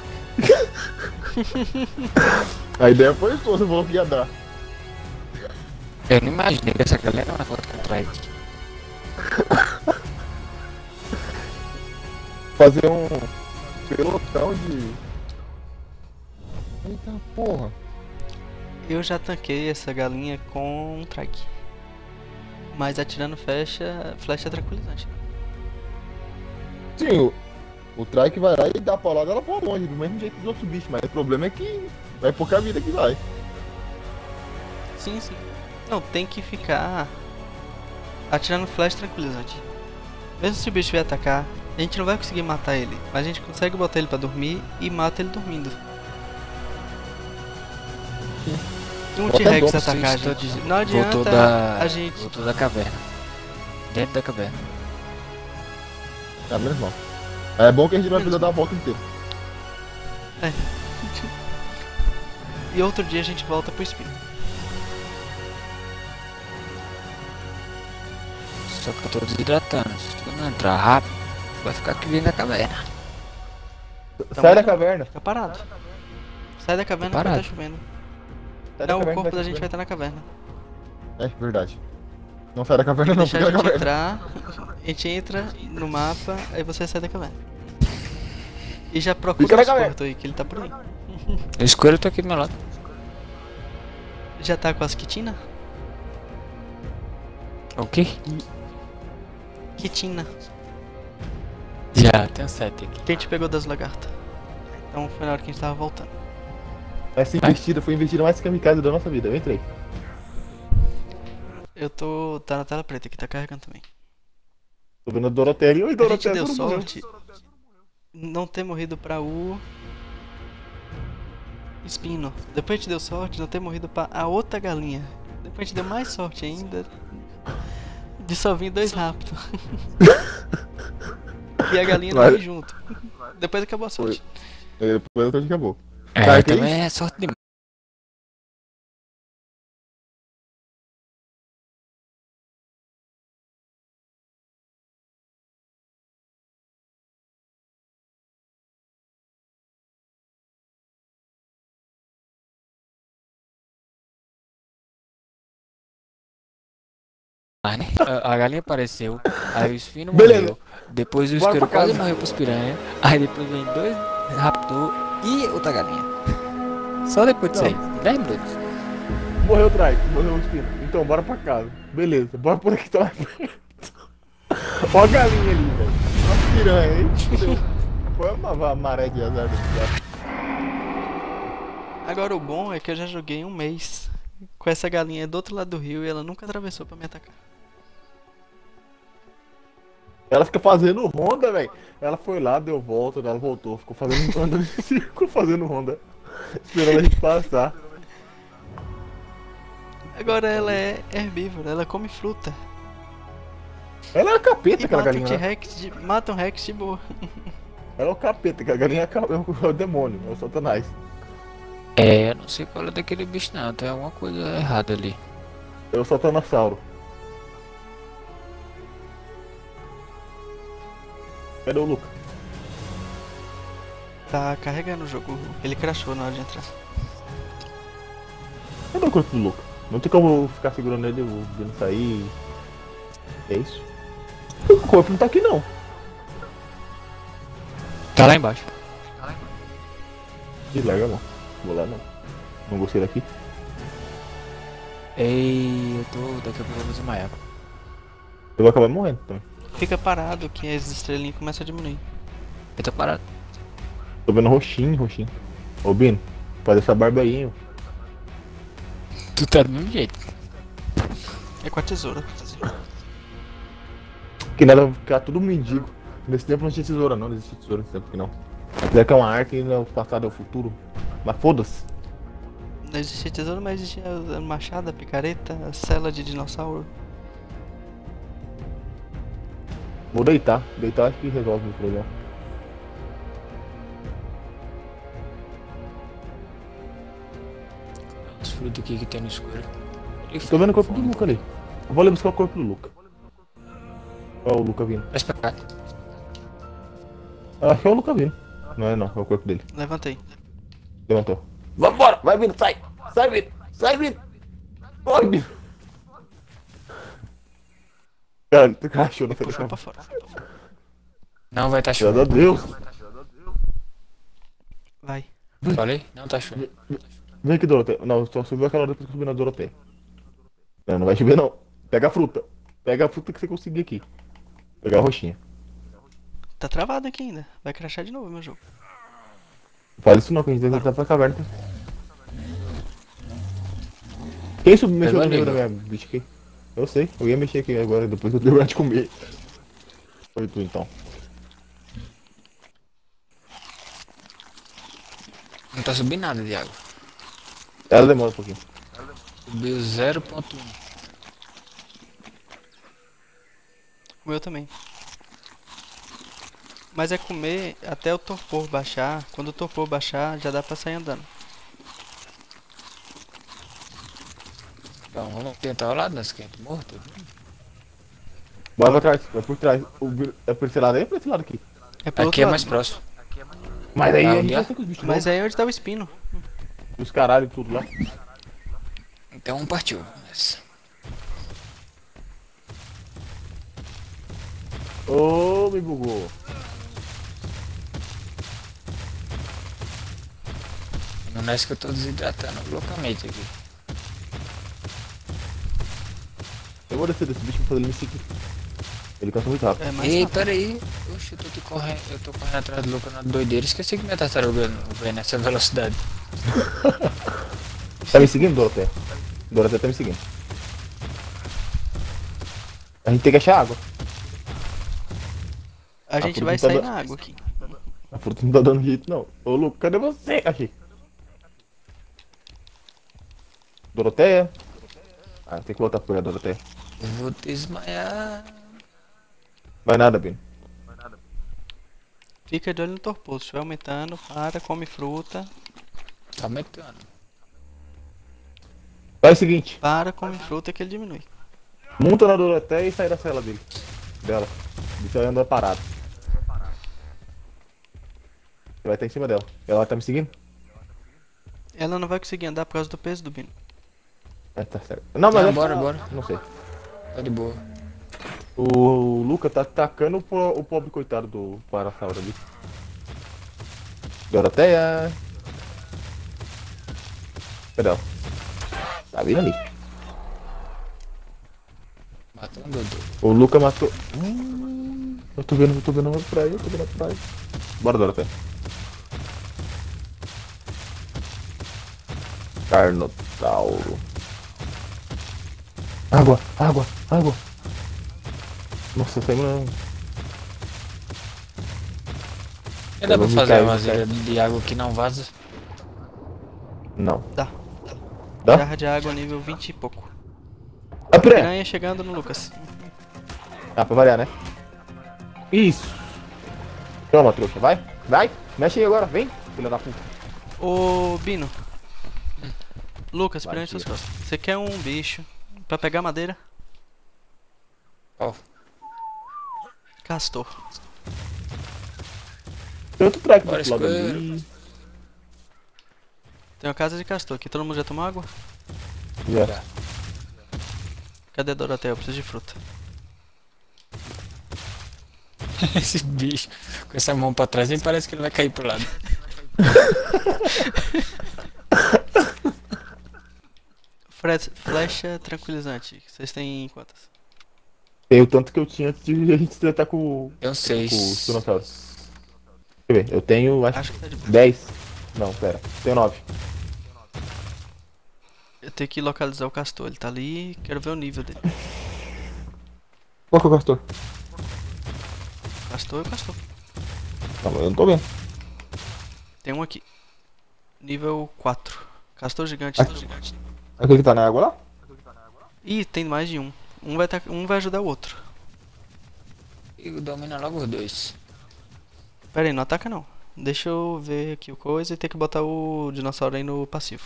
A ideia foi sua, você falou que ia dar. Eu não imaginei que essa galinha era uma foto com Trike. Fazer um pelotão de. Eita porra. Eu já tanquei essa galinha com um trike. Mas atirando flecha tranquilizante. Né? Sim, o Trike vai lá e dá a paulada, ela vai longe, do mesmo jeito dos outros bichos, mas o problema é que vai pouca vida que vai. Sim, sim. Não, tem que ficar atirando flash tranquilizante. Mesmo se o bicho vier atacar, a gente não vai conseguir matar ele, mas a gente consegue botar ele pra dormir e mata ele dormindo. Se um Bota T-Rex dom, atacar a sim, gente, não adianta Voltou da. a gente... Voltou da caverna. Dentro da caverna. É menos mal. É bom que a gente não vai precisar dar a volta inteira. E outro dia a gente volta pro espinho. Só que eu tô desidratando. Se tu não entrar rápido, vai ficar aqui dentro da caverna. Sai da caverna. Fica parado. Sai da caverna Parado. porque tá chovendo. Sai da Não, o caverna, corpo da vai gente vai chover. estar na caverna. É, verdade. Não sai da caverna não, Deixa fica a na gente caverna. entrar, a gente entra no mapa, aí você sai da caverna. E já procura Fica na o caverna. Squirtle aí, que ele tá por aí. O escuro tá aqui do meu lado. Já tá com as quitina? O quê? Quitina, Já, tem 7 aqui. que a gente pegou das lagartas. Então foi na hora que a gente tava voltando. Essa investida foi a investida mais kamikaze da nossa vida, eu entrei. Tá na tela preta aqui, tá carregando também. Tô vendo a Dorothea ali. Oi, A gente Dorothea, deu todo mundo. sorte não ter morrido pra o Espino. Depois a gente deu sorte não ter morrido pra a outra galinha. Depois a gente deu mais sorte ainda. De só vir 2 rápidos. E a galinha não veio junto. Depois acabou a sorte. Depois a gente acabou. É, Cara, que também é sorte demais. Né? A galinha apareceu, aí o espino Beleza. morreu, depois o Bora isqueiro pra casa. quase morreu pros piranha, aí depois vem 2 raptor e outra galinha. Só depois disso aí, 10 minutos. Morreu o Drake, morreu o espino. Então, bora pra casa. Beleza, bora por aqui, tá mais perto. Ó a galinha ali, velho. Ó a piranha, hein? Foi uma maré de azar desse gato. Agora o bom é que eu já joguei um mês com essa galinha do outro lado do rio e ela nunca atravessou pra me atacar. Ela fica fazendo ronda, velho. Ela foi lá, deu volta, ela voltou, ficou fazendo ronda no círculo, fazendo ronda. Esperando a gente passar. Agora ela é herbívora, ela come fruta. Ela é o capeta, E aquela mata um galinha. T-Rex mata um Rex de boa. Ela é o capeta, aquela galinha é o demônio, é o Satanás. É, eu não sei qual é daquele bicho não, tem alguma coisa errada ali. É o Satanossauro. Cadê o Luca? Tá carregando o jogo, ele crashou na hora de entrar. Cadê o corpo do Luca? Não tem como eu ficar segurando ele, de não sair. É isso? O corpo não tá aqui não. Tá lá embaixo. Deslarga não. Vou lá não. Não gostei daqui. Ei, daqui a pouco eu vou desmaiar. Eu vou acabar morrendo também. Fica parado que as estrelinhas começam a diminuir. Eu tô parado. Tô vendo roxinho. Ô Bino, faz essa barba aí, hein? Tu tá do mesmo jeito. É com a tesoura. Que nada vai ficar tudo mendigo. Nesse tempo não tinha tesoura não, existe tesoura nesse tempo aqui não. Deve que é uma arte e o passado é o futuro. Mas foda-se. Não existia tesoura, mas existia a machada, a picareta, a cela de dinossauro. Vou deitar. Deitar acho que resolve o problema. Os frutos aqui que tem no escuro. Tô vendo o corpo do Luca ali. Eu vou ali buscar o corpo do Luca. Ó o Luca vindo. Mas pra cá. Acho que é o Luca vindo. Não é não, é o corpo dele. Levantei. Levantou. Vambora! Vai vindo, sai! Sai vindo! Sai vindo! Corre, Bino! Cara, tu cachorro não foi Puxou pra fora. Não vai tá Graças a chovendo. Deus! Vai. Falei? Não tá chovendo. Vem aqui, Doroteia. Não, só subiu aquela hora depois que eu subi na Doroteia. Não vai chover não. Pega a fruta. Pega a fruta que você conseguir aqui. Pegar a roxinha. Tá travado aqui ainda. Vai crashar de novo meu jogo. Não fala isso não, que a gente tem que voltar pra caverna. Quem isso mexeu no meio da minha bicha aqui? Eu sei, eu ia mexer aqui agora, depois eu terminar de comer. Foi tu então. Não tá subindo nada de água. Ela demora um pouquinho. Subiu 0.1. O meu também. Mas é comer até o torpor baixar. Quando o torpor baixar, já dá pra sair andando. Então vamos tentar o lado das quentes morto. Bora pra trás, vai por trás. É por esse lado aí ou por esse lado aqui? É pelo Aqui é outro mais lado. próximo. Mas aí Ah, a gente ali, já ó. tem com os bichos Mas novos. aí é onde tá o espino. Os caralho e tudo lá. Então partiu. Mas... Ô, me bugou. Não é isso que eu tô desidratando loucamente aqui. Eu vou descer desse bicho pra fazer ele me seguir. Ele cansa muito rápido. É mais Ei, rápido. peraí. Oxe, eu tô correndo atrás do louco na doideira. Esqueci que minha tartaruga não vem nessa velocidade. Tá me seguindo, Doroteia? Doroteia tá me seguindo. A gente tem que achar água. A gente fruta vai tá sair dando- na água aqui. A fruta não tá dando jeito não. Ô, Luco, cadê você? Achei. Doroteia? Ah, tem que voltar pro curador até. Eu vou desmaiar. Vai nada, Bino. Fica de olho no torposo. Se estiver aumentando, para, come fruta. Tá aumentando. Faz o seguinte, Para, come fruta que ele diminui. monta na Doroteia e sai da cela dele. Dela. Deixa ela andar parado. Você vai estar em cima dela. Ela vai estar me seguindo? Ela não vai conseguir andar por causa do peso do Bino. É, tá certo. Não, mas Não, é bora, só- bora. Não sei. Tá de boa. O Luca tá atacando o pobre coitado do Parasauro ali. Doroteia. Cadê ela? Tá vindo ali. Matando o Dodô. O Luca matou. Eu tô vendo uma praia, eu tô vendo a praia. Bora, Doroteia. Carnotauro. Água, água, água. Nossa, saiu não. E dá pra vou fazer cair, uma vou vasilha de água que não vaza? Não. Dá. Dá? Jarra de água nível 20 e pouco. A pré! Piranha chegando no Lucas. Ah, pra variar, né? Isso. Toma, trouxa, vai. Vai. Mexe aí agora, vem. Filha da puta. Ô, Bino. Lucas, Vai, piranha em suas tira. costas. Você quer um bicho pra pegar madeira? Ó, Castor. Tem outro track Bora, desse lado escolher. ali. Tem uma casa de castor aqui. Todo mundo já tomou água? Já. já. Cadê a Doroteia? Eu preciso de fruta. Esse bicho com essa mão pra trás nem parece que ele vai cair pro lado. Flecha tranquilizante. Vocês têm quantas? Tem o tanto que eu tinha antes de a gente se tratar com Tem uns o 6. Spinosaurus. Deixa eu ver, eu tenho acho Acho que tá de boa. 10. Não, pera. Tenho 9. Eu tenho que localizar o castor. Ele tá ali. Quero ver o nível dele. Qual que é o castor? Castor é o castor. Não, eu não tô vendo. Tem um aqui. Nível 4. Castor gigante. Aqui. Aquele que tá na água lá? Ih, tem mais de um. Um vai ajudar o outro. E domina logo os dois. Pera aí, não ataca não. Deixa eu ver aqui o coisa e ter que botar o dinossauro aí no passivo.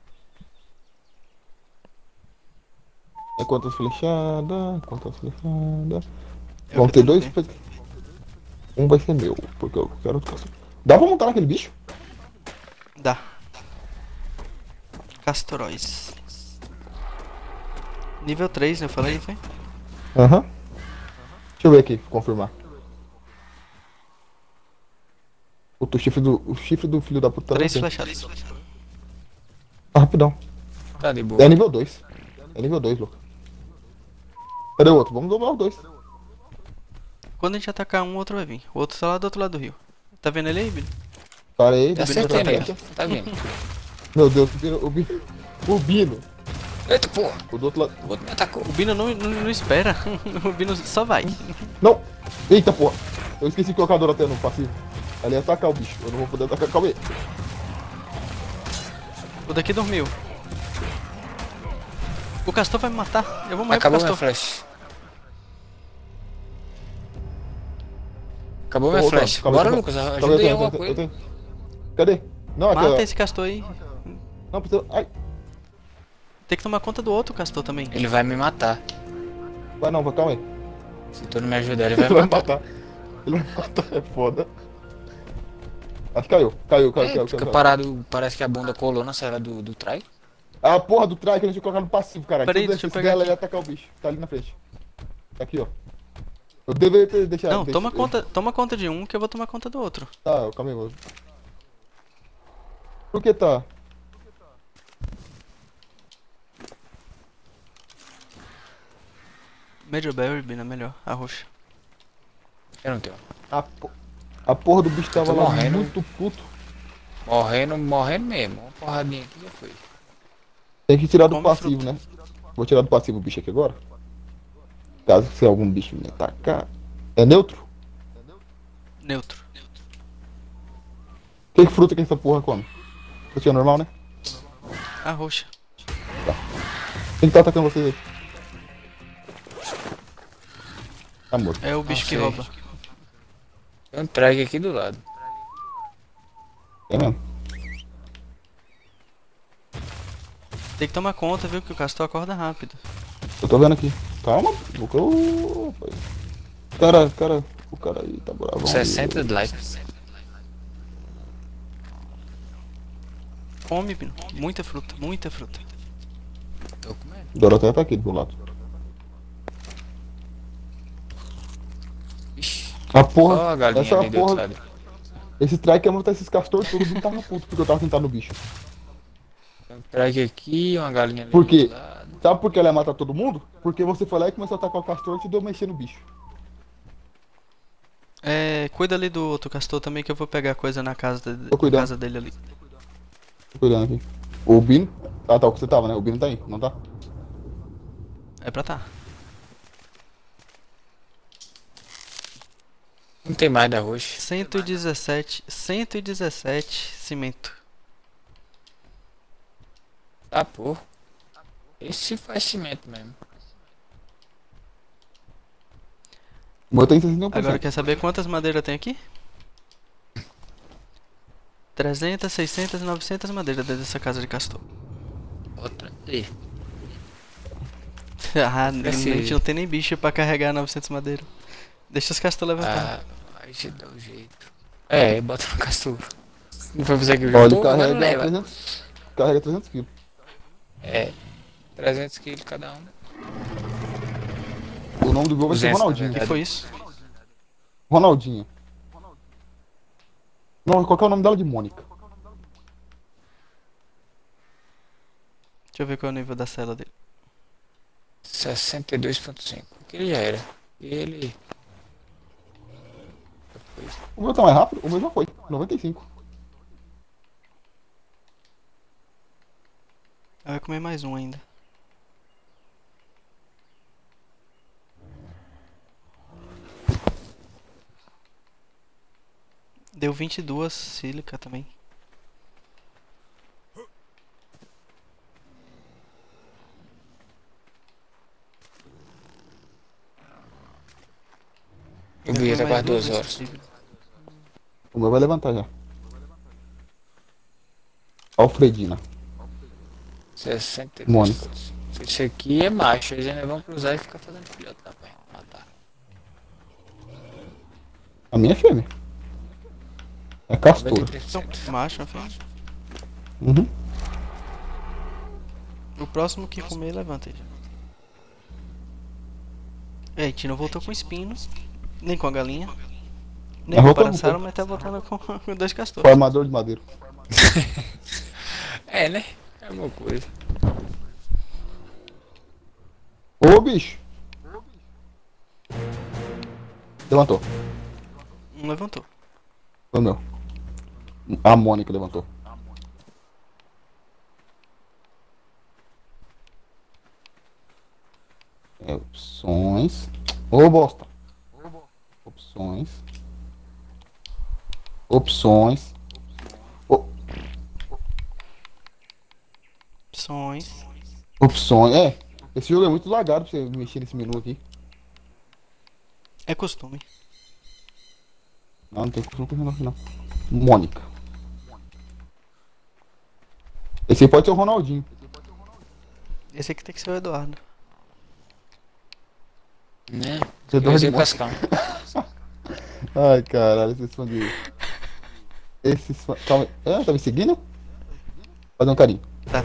É quantas flechadas? Quantas flechadas? É Vão o que ter eu tô dois? vendo. Um vai ser meu, porque eu quero outro castor. Dá pra montar naquele bicho? Dá. Castoróis. Nível 3, né? Eu falei, foi? Aham. Deixa eu ver aqui, confirmar. Puta, o chifre do filho da puta tá 3 bem. flechadas. Ah, rapidão. Tá de boa. É nível 2. É nível 2, louco. Cadê o outro? Vamos dobrar os dois. Quando a gente atacar um, o outro vai vir. O outro tá lá do outro lado do rio. Tá vendo ele aí, Billy? Parei, Tá deixa eu acertando botar aí, aqui. ó. Tá vendo? Meu Deus, o Bino. Eita porra, O do outro lado. o outro me atacou. O Bino não espera. O Bino só vai. Não! Eita porra! Eu esqueci de colocar a Doroteia no passivo. Ela ia atacar o bicho. Eu não vou poder atacar. Calma aí. O daqui dormiu. O castor vai me matar. Eu vou morrer Acabou pro minha castor. flash. Acabou Tô minha voltando. flash. Calma aí, Bora, calma- Lucas, calma aí, ajuda aí eu alguma tenho- eu coisa. tenho- Cadê? Não, aqui, Mata ó. esse castor aí. Não, precisa. Ai, Tem que tomar conta do outro castor também. Ele vai me matar. vai não, vai, calma aí. Se tu não me ajudar, ele vai Ele me vai matar. matar. Ele vai matar, é foda. Acho que caiu. Caiu. Fica parado, parece que a bunda colou na cela do trai. A porra do try que a gente colocar no passivo, cara. Peraí, Se eu deixa eu deixasse pegar dela, aqui. ia atacar o bicho. Tá ali na frente. Tá aqui, ó. Eu deveria ter deixado. Não, toma conta de um que eu vou tomar conta do outro. Tá, calma aí, mano. Por que tá? Major Berry, Bino, é melhor. A roxa. Eu não tenho. A porra do bicho tava tô lá morrendo. muito puto. Morrendo mesmo. Uma porradinha aqui já foi. Tem que tirar do Come passivo, fruta. né? Vou tirar do passivo o bicho aqui agora. Caso se algum bicho me atacar. É neutro? Neutro. Que fruta que essa porra come? Frutinha normal, né? A roxa. Quem que tá atacando vocês aí? Tá morto. É o bicho que sei. rouba. Tem um track aqui do lado. É mesmo. Tem que tomar conta, viu? Que o Castor acorda rápido. Eu tô vendo aqui. Calma, rapaz. O cara aí tá bravão. 60 de life. Come, Pino. Muita fruta, muita fruta. Tô comendo. Doroteia tá aqui do meu lado. Ixi, A ó porra, a galinha essa ali do outro porra. lado. Esse strike é matar esses castores todos não tava puto porque eu tava tentando no bicho. Tem um track aqui, uma galinha ali Por do quê? outro lado. Sabe por que ela ia matar todo mundo? Porque você foi lá e começou a atacar o castor e te deu mexer no bicho. É, cuida ali do outro Castor também que eu vou pegar coisa na casa, Tô cuidando. casa dele ali. Tô cuidando aqui. O Bino. Ah, tá, o que você tava, né? O Bino tá aí, não tá? É pra tá. Não tem mais da roxa. 117 cimento. Ah, pô. Esse faz cimento mesmo. O meu tem 61%. Agora quer saber quantas madeiras tem aqui? 300, 600, 900 madeiras dentro dessa casa de Castor. Outra aí. Ah, a Esse- gente não tem nem bicho pra carregar 900 madeiras. Deixa os Castor levantar. Ah, vai te dar o jeito. É, bota no castor. Não foi você que Olha, jogou? ele Agora carrega leva. 300. Carrega 300 quilos. É. 300 quilos cada um. O nome do gol vai ser 200, Ronaldinho. O que foi isso? Ronaldinho. Não, qual que é o nome dela de Mônica? Deixa eu ver qual é o nível da cela dele. 62.5. Aquele já era. Ele. O meu tá mais rápido? O meu já foi. 95. Vai comer mais um ainda. Deu 22 sílica também. O Vai Bia comer tá mais quase 2 duas horas. vezes possível. O meu vai levantar já. Alfredina. 62. Mônica. Esse aqui é macho, eles ainda vão cruzar e ficar fazendo filhote lá pra matar. A minha é fêmea. É castor. 93%. Macho, uma fêmea. Uhum. O próximo que comer, levanta aí. É, a gente não voltou com espinos, nem com a galinha, nem Mas com o voltou, paraçaro, voltou. mas tá voltando com dois castores. Formador de madeira. É, né? É uma coisa. Ô, bicho. Levantou. Um levantou. Foi o meu. A Mônica levantou. É, opções. Ô, bosta. Opções. Opções. O- Opções. opções. É. Esse jogo é muito lagado pra você mexer nesse menu aqui. É costume. Não tem costume aqui não. Mônica. Esse aí pode ser o Ronaldinho. Esse aqui tem que ser o Eduardo. Né? Você dá Eu de o Mônica. Cascão. Ai, caralho, esses fãs de... Esses fãs... Calma aí. Ah, tá me seguindo? Fazer um carinho. Tá.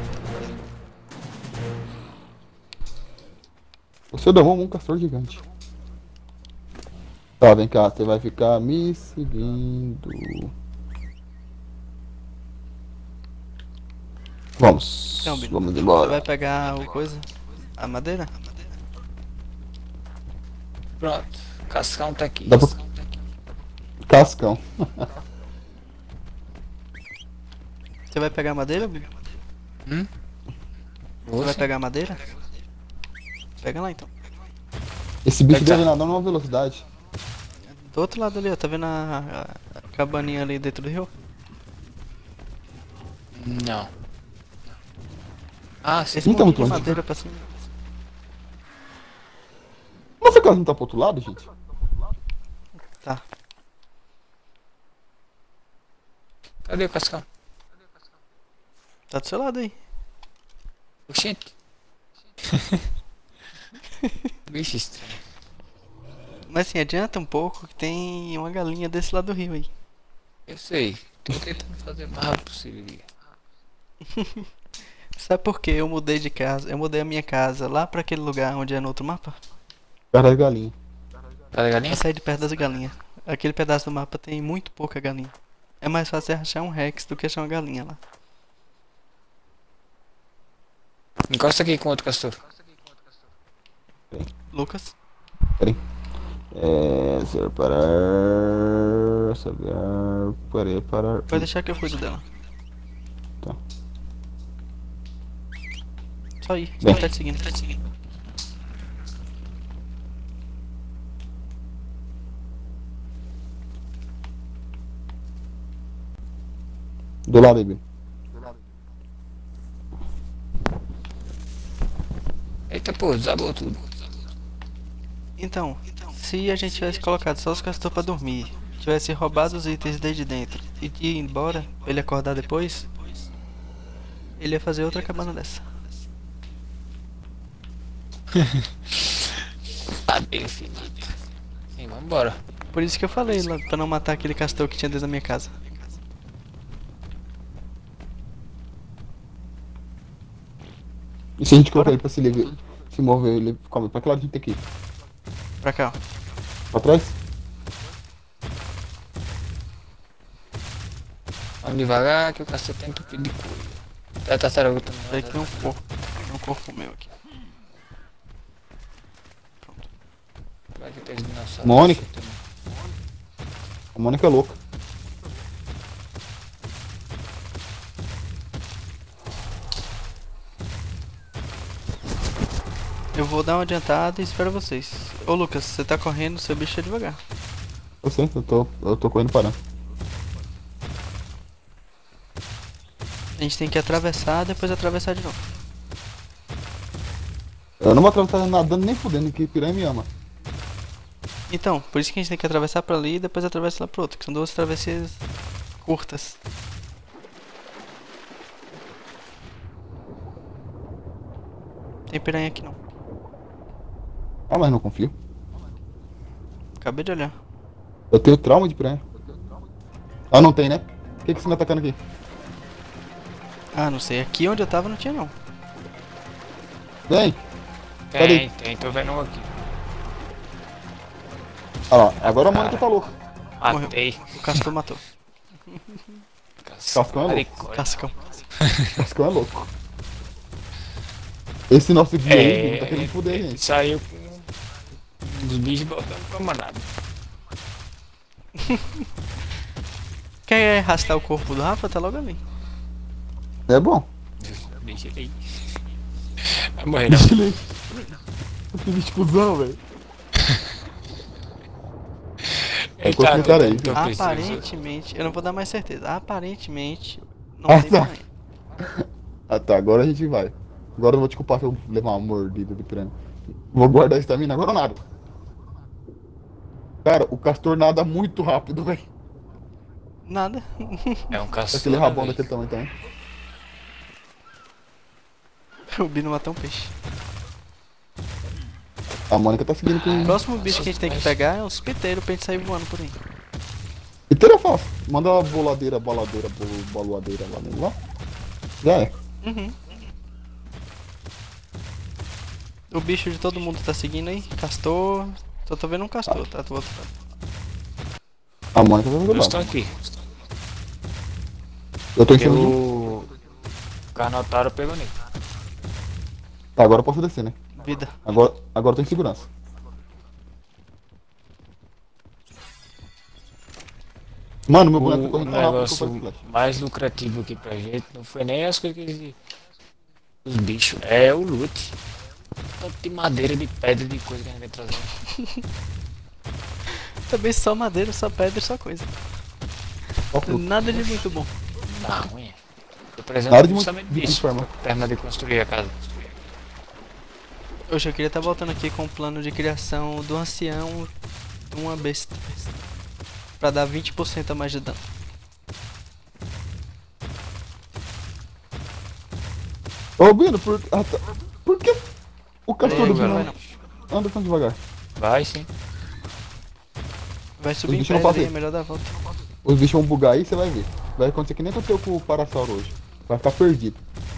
O seu domou um castor gigante. Tá, vem cá, você vai ficar me seguindo. Vamos. Então, Bino, Vamos Você embora. vai pegar o coisa? A madeira? Pronto. Cascão tá aqui. Dá pra... Cascão. Você vai pegar a madeira, Bibi? Você vai pegar a madeira? Pega lá então. Esse bicho Tá. deve nadar numa velocidade. Do outro lado ali, ó. Tá vendo a cabaninha ali dentro do rio? Não. Ah, sim. Esse Então, monte de muito longe. madeira pra cima. Nossa casa não tá pro outro lado, gente? Tá. Cadê o Cascão? Tá do seu lado aí. Oxente. Bicho estranho. Mas assim, adianta um pouco que tem uma galinha desse lado do rio aí. Eu sei. Tô tentando fazer o mais rápido possível. Sabe por que eu mudei de casa? Eu mudei a minha casa lá pra aquele lugar onde é no outro mapa. Perto das galinhas. Tá ligado? Pra sair de perto das galinhas. Aquele pedaço do mapa tem muito pouca galinha. É mais fácil achar um Rex do que achar uma galinha lá. Encosta aqui com outro castor. Lucas? Separar. Parar. Pode deixar que eu cuido dela. Tá. Só ir. Bem. Tá te seguindo, tá te seguindo. Do lado aí, Bim. Eita, pô, desabou tudo. Então, se a gente tivesse colocado só os castores pra dormir, tivesse roubado os itens desde dentro e de ir embora, pra ele acordar depois, ele ia fazer outra cabana dessa. Tá bem, filho. Sim, vambora. Por isso que eu falei lá, pra não matar aquele castor que tinha dentro da minha casa. E se a gente colocar ele pra se mover, ele come. Pra que lado a gente tem que ir? Pra cá, ó. Pra trás? Vamos devagar que o castor tá entupido de coisa. Tá tartaruga também. Peraí que tem um corpo. Tem um corpo meu aqui. Vai que tem os dinossauros. Mônica. A Mônica é louca. Eu vou dar uma adiantada e espero vocês. Ô Lucas, você tá correndo, seu bicho é devagar. Eu sei, eu tô correndo parando. A gente tem que atravessar, depois atravessar de novo. Eu não vou atravessar nadando nem fudendo, que piranha me ama. Então, por isso que a gente tem que atravessar pra ali e depois atravessa lá pro outro, que são duas travessias curtas. Tem piranha aqui não. Ah, mas não confio. Acabei de olhar. Eu tenho trauma de piranha. Ah, não tem, né? O que você me atacando aqui? Ah, não sei. Aqui onde eu tava não tinha não. Vem! Cadê? Tem, tô vendo um aqui. Olha lá, agora a Mônica tá louca. Matei. O castor matou. Cascão é louco. Misericórdia. Cascão. Cascão é louco. Esse nosso guia aí tá querendo foder a ele gente. saiu com os bichos voltando pra manada. Quer arrastar o corpo do Rafa? Tá logo ali. É bom. Deixa ele aí. Vai morrer não. Deixa ele aí. Que bicho cuzão, velho. Ele Enquanto ele tá aí. tô preciso. Aparentemente, eu não vou dar mais certeza. Aparentemente, não Ah, tem tá. piranha. Ah tá, agora a gente vai. Agora eu vou te culpar se eu levar uma mordida de piranha. Vou guardar a estamina, agora nada. Cara, o castor nada muito rápido, velho. Nada. É um castor. Aquele rabão velho. daquele tamanho também. O Bino matou um peixe. A Mônica tá seguindo O com. próximo bicho que a gente tem que pegar é um hospiteiro pra gente sair voando por aí. Inteiro é fácil. Manda uma boladeira, baloadeira lá nele lá. Já é. Uhum. O bicho de todo mundo tá seguindo aí. Castor. Só tô vendo um castor, tá? Do outro lado. A Mônica tá do Eu lado. estou aqui. Eu tô em cima de um. O Carnotauro pegou nele. Tá, agora eu posso descer, né? Vida. Agora eu tô em segurança. Mano, meu boneco tá O correndo tão rápido que eu negócio faço flash. mais lucrativo aqui pra gente não foi nem as coisas que os bichos, é o loot. Tanto de madeira, de pedra, de coisa que a gente vem trazendo. Também só madeira, só pedra, só coisa. Só fruta. Nada de muito bom. Tá ruim. Tô precisando Nada de justamente muito disso. forma. Terminar de construir a casa. Hoje eu queria estar voltando aqui com o plano de criação do ancião de uma besta. Pra dar 20% a mais de dano. Ô, Bino, por que o castor do Vai, Bino vai não. anda tão devagar? Vai sim. Vai subir em bichos não pedra passam aí, é aí. melhor dar a volta. Os bichos vão bugar aí, você vai ver. Vai acontecer que nem aconteceu com o Parasauro hoje. Vai ficar perdido.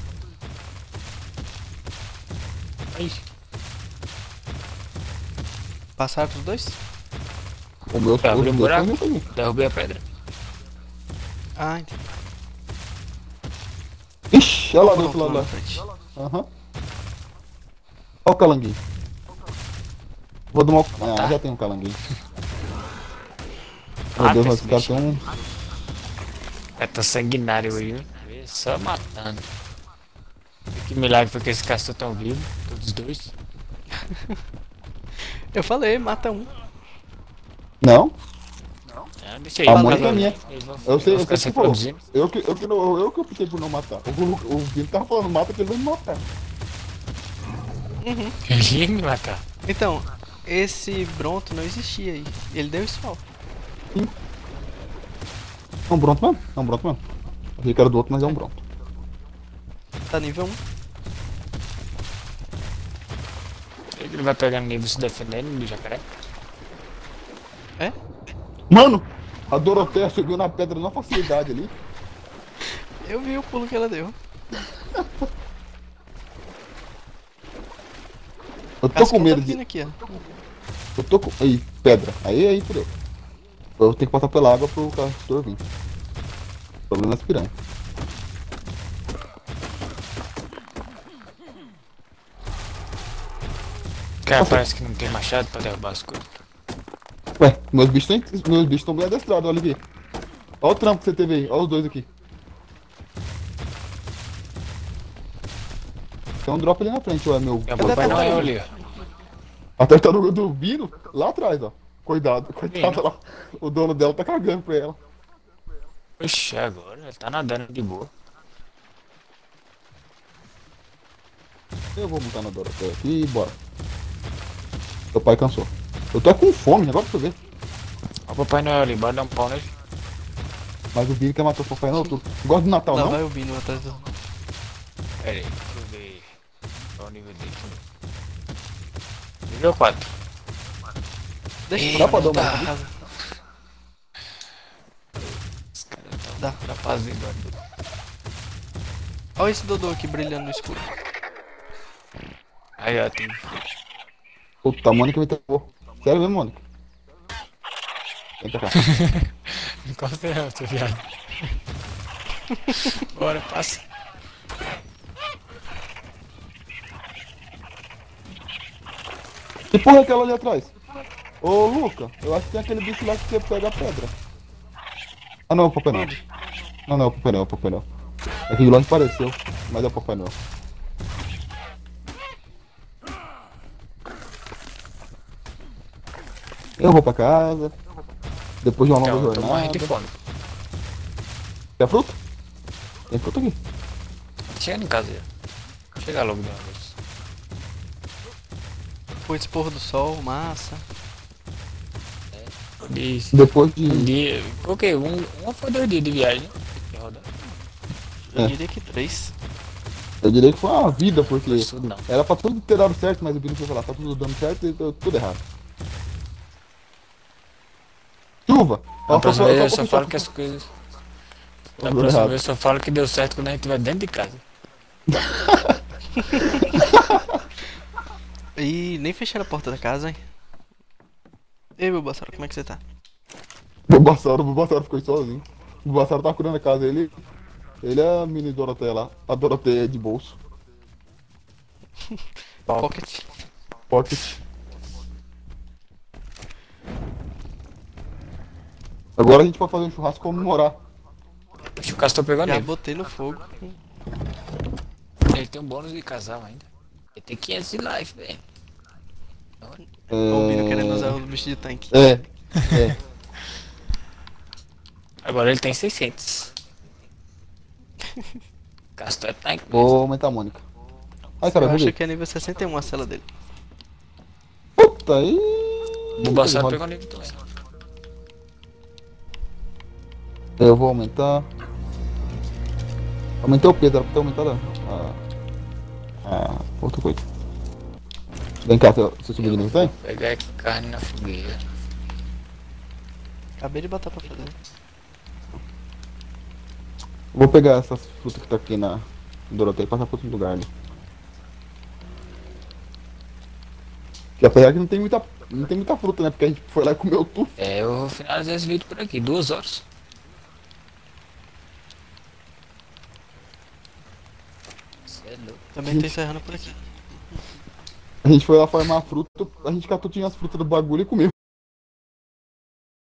Ixi. Passaram os dois? O meu Tá, abriu um buraco. estão junto aí. Derrubei a pedra. Ah, entendi. Ixi, olha lá do Pronto, outro lado lá lá. na frente. Aham. Olha o calanguinho. Vou dar uma. Ah, já tem um calanguinho. Meu Mata Deus, mas esse esse cara bicho. tem um. É tão sanguinário aí, viu? Só matando. Que milagre foi que esse castor tão vivo. Todos os dois. Eu falei, mata um. Não, Ah, deixa aí. a Fala Mônica é aí. minha. Eles vão- Eu sei, vão eu ficar sei se que for. reproduzindo. Eu que optei por não matar. O Bino tava falando, mata que ele vai me matar. Ele ia me matar. Então, esse Bronto não existia aí. Ele deu sol. É um Bronto mesmo? É um Bronto mesmo. Achei que era do outro, mas é um Bronto. Tá nível 1. Ele vai pegar nível se defendendo do jacaré. É? Mano, a Doroteia subiu na pedra na facilidade ali. Eu vi o pulo que ela deu. Eu tô Cascão com medo tá vindo de. aqui, ó. Eu tô com. Aí, pedra. Aí, fudeu. Eu tenho que passar pela água pro castor vir. O problema é as piranhas. Cara, parece que não tem machado pra derrubar as coisas. Ué, meus bichos estão bem adestrados, olha aqui. Olha o trampo que você teve aí, olha os dois aqui. Tem um drop ali na frente, ó, meu. Tem um Cadê a Papai Noel tartaruga? ali, ó. A tartaruga do Bino, lá atrás, ó. Cuidado, coitada Bino. lá. O dono dela tá cagando pra ela. Oxi, agora ele tá nadando de boa. Eu vou montar na Doroteia aqui e bora. Seu pai cansou. Eu tô com fome, agora pra você ver. Ó o Papai Noel ali, bora dar um pau nele. Mas o Bino quer matar o papai não, tu gosta do Natal, Lá não? vai o Bino atrás do... Pera aí, deixa eu ver qual é o nível dele. Nível 4. Deixa Ih, eu dá pra botar dar uma- na casa. Esse cara tá Dá. apaziguando. Olha esse Dodô aqui brilhando no escuro. Aí, ó, tem. Puta, a Mônica me travou. Sério mesmo, Mônica? Vem pra cá. Encosta não, seu viado. Bora, passa. Que porra é aquela ali atrás? Ô, Luca, eu acho que tem aquele bicho lá que você pega a pedra. Ah, não, é o Papai Noel. Não, não, é o Papai Noel, é o Papai Noel. É que de longe pareceu, mas é o Papai Noel. Eu vou pra casa. Depois de uma longa Então, eu tô morrendo de jornada. fome. Quer fruta? Tem fruta aqui. Chega em casa já. Chega logo de uma vez. Foi esse pôr do sol, massa. Isso. Depois de. Um dia. O quê? Um ou foi 2 dias de viagem? De rodar. Eu É. diria que 3. Eu diria que foi uma vida, porque Foi isso tudo não. era pra tudo ter dado certo, mas o Bino foi falar, tá tudo dando certo e deu tudo errado. Chuva! A próxima vez eu só puxar- falo que as coisas. Tá A tudo próxima errado. vez eu só falo que deu certo quando a gente estiver dentro de casa. E nem fecharam a porta da casa, hein? Ei, Bulbasaur, como é que você tá? O Bulbasauro ficou sozinho. O Bulbasaur tá curando a casa, ele é a mini Doroteia lá. A Doroteia de bolso. Pocket. Pocket. Agora a gente pode fazer um churrasco e comemorar. Acho que o Castor pegou Já nele. botei no fogo. Ele tem um bônus de casal ainda. Ele tem 500 de life, velho. O Bino querendo usar os bichos de tanque. É. Agora ele tem 600. Castor tá em Vou aumentar a Mônica. Ai, Eu caralho, acho buguei. que é nível 61 a cela dele. Puta aí. O Bulbasaur pegou nível também. Eu vou aumentar. Aumentei o peso, era pra ter aumentado outra coisa. Vem cá, você subiu de nível, tem? Vou pegar carne na fogueira. Acabei de botar pra fazer. Vou pegar essas frutas que tá aqui na Doroteia e passar pra outro lugar ali. Que apesar que não tem muita fruta, né? Porque a gente foi lá e comeu tudo. É, eu vou finalizar esse vídeo por aqui, 2 horas. Cê é louco. Também tô encerrando por aqui. A gente foi lá farmar a fruta, a gente catou tinha as frutas do bagulho e comeu.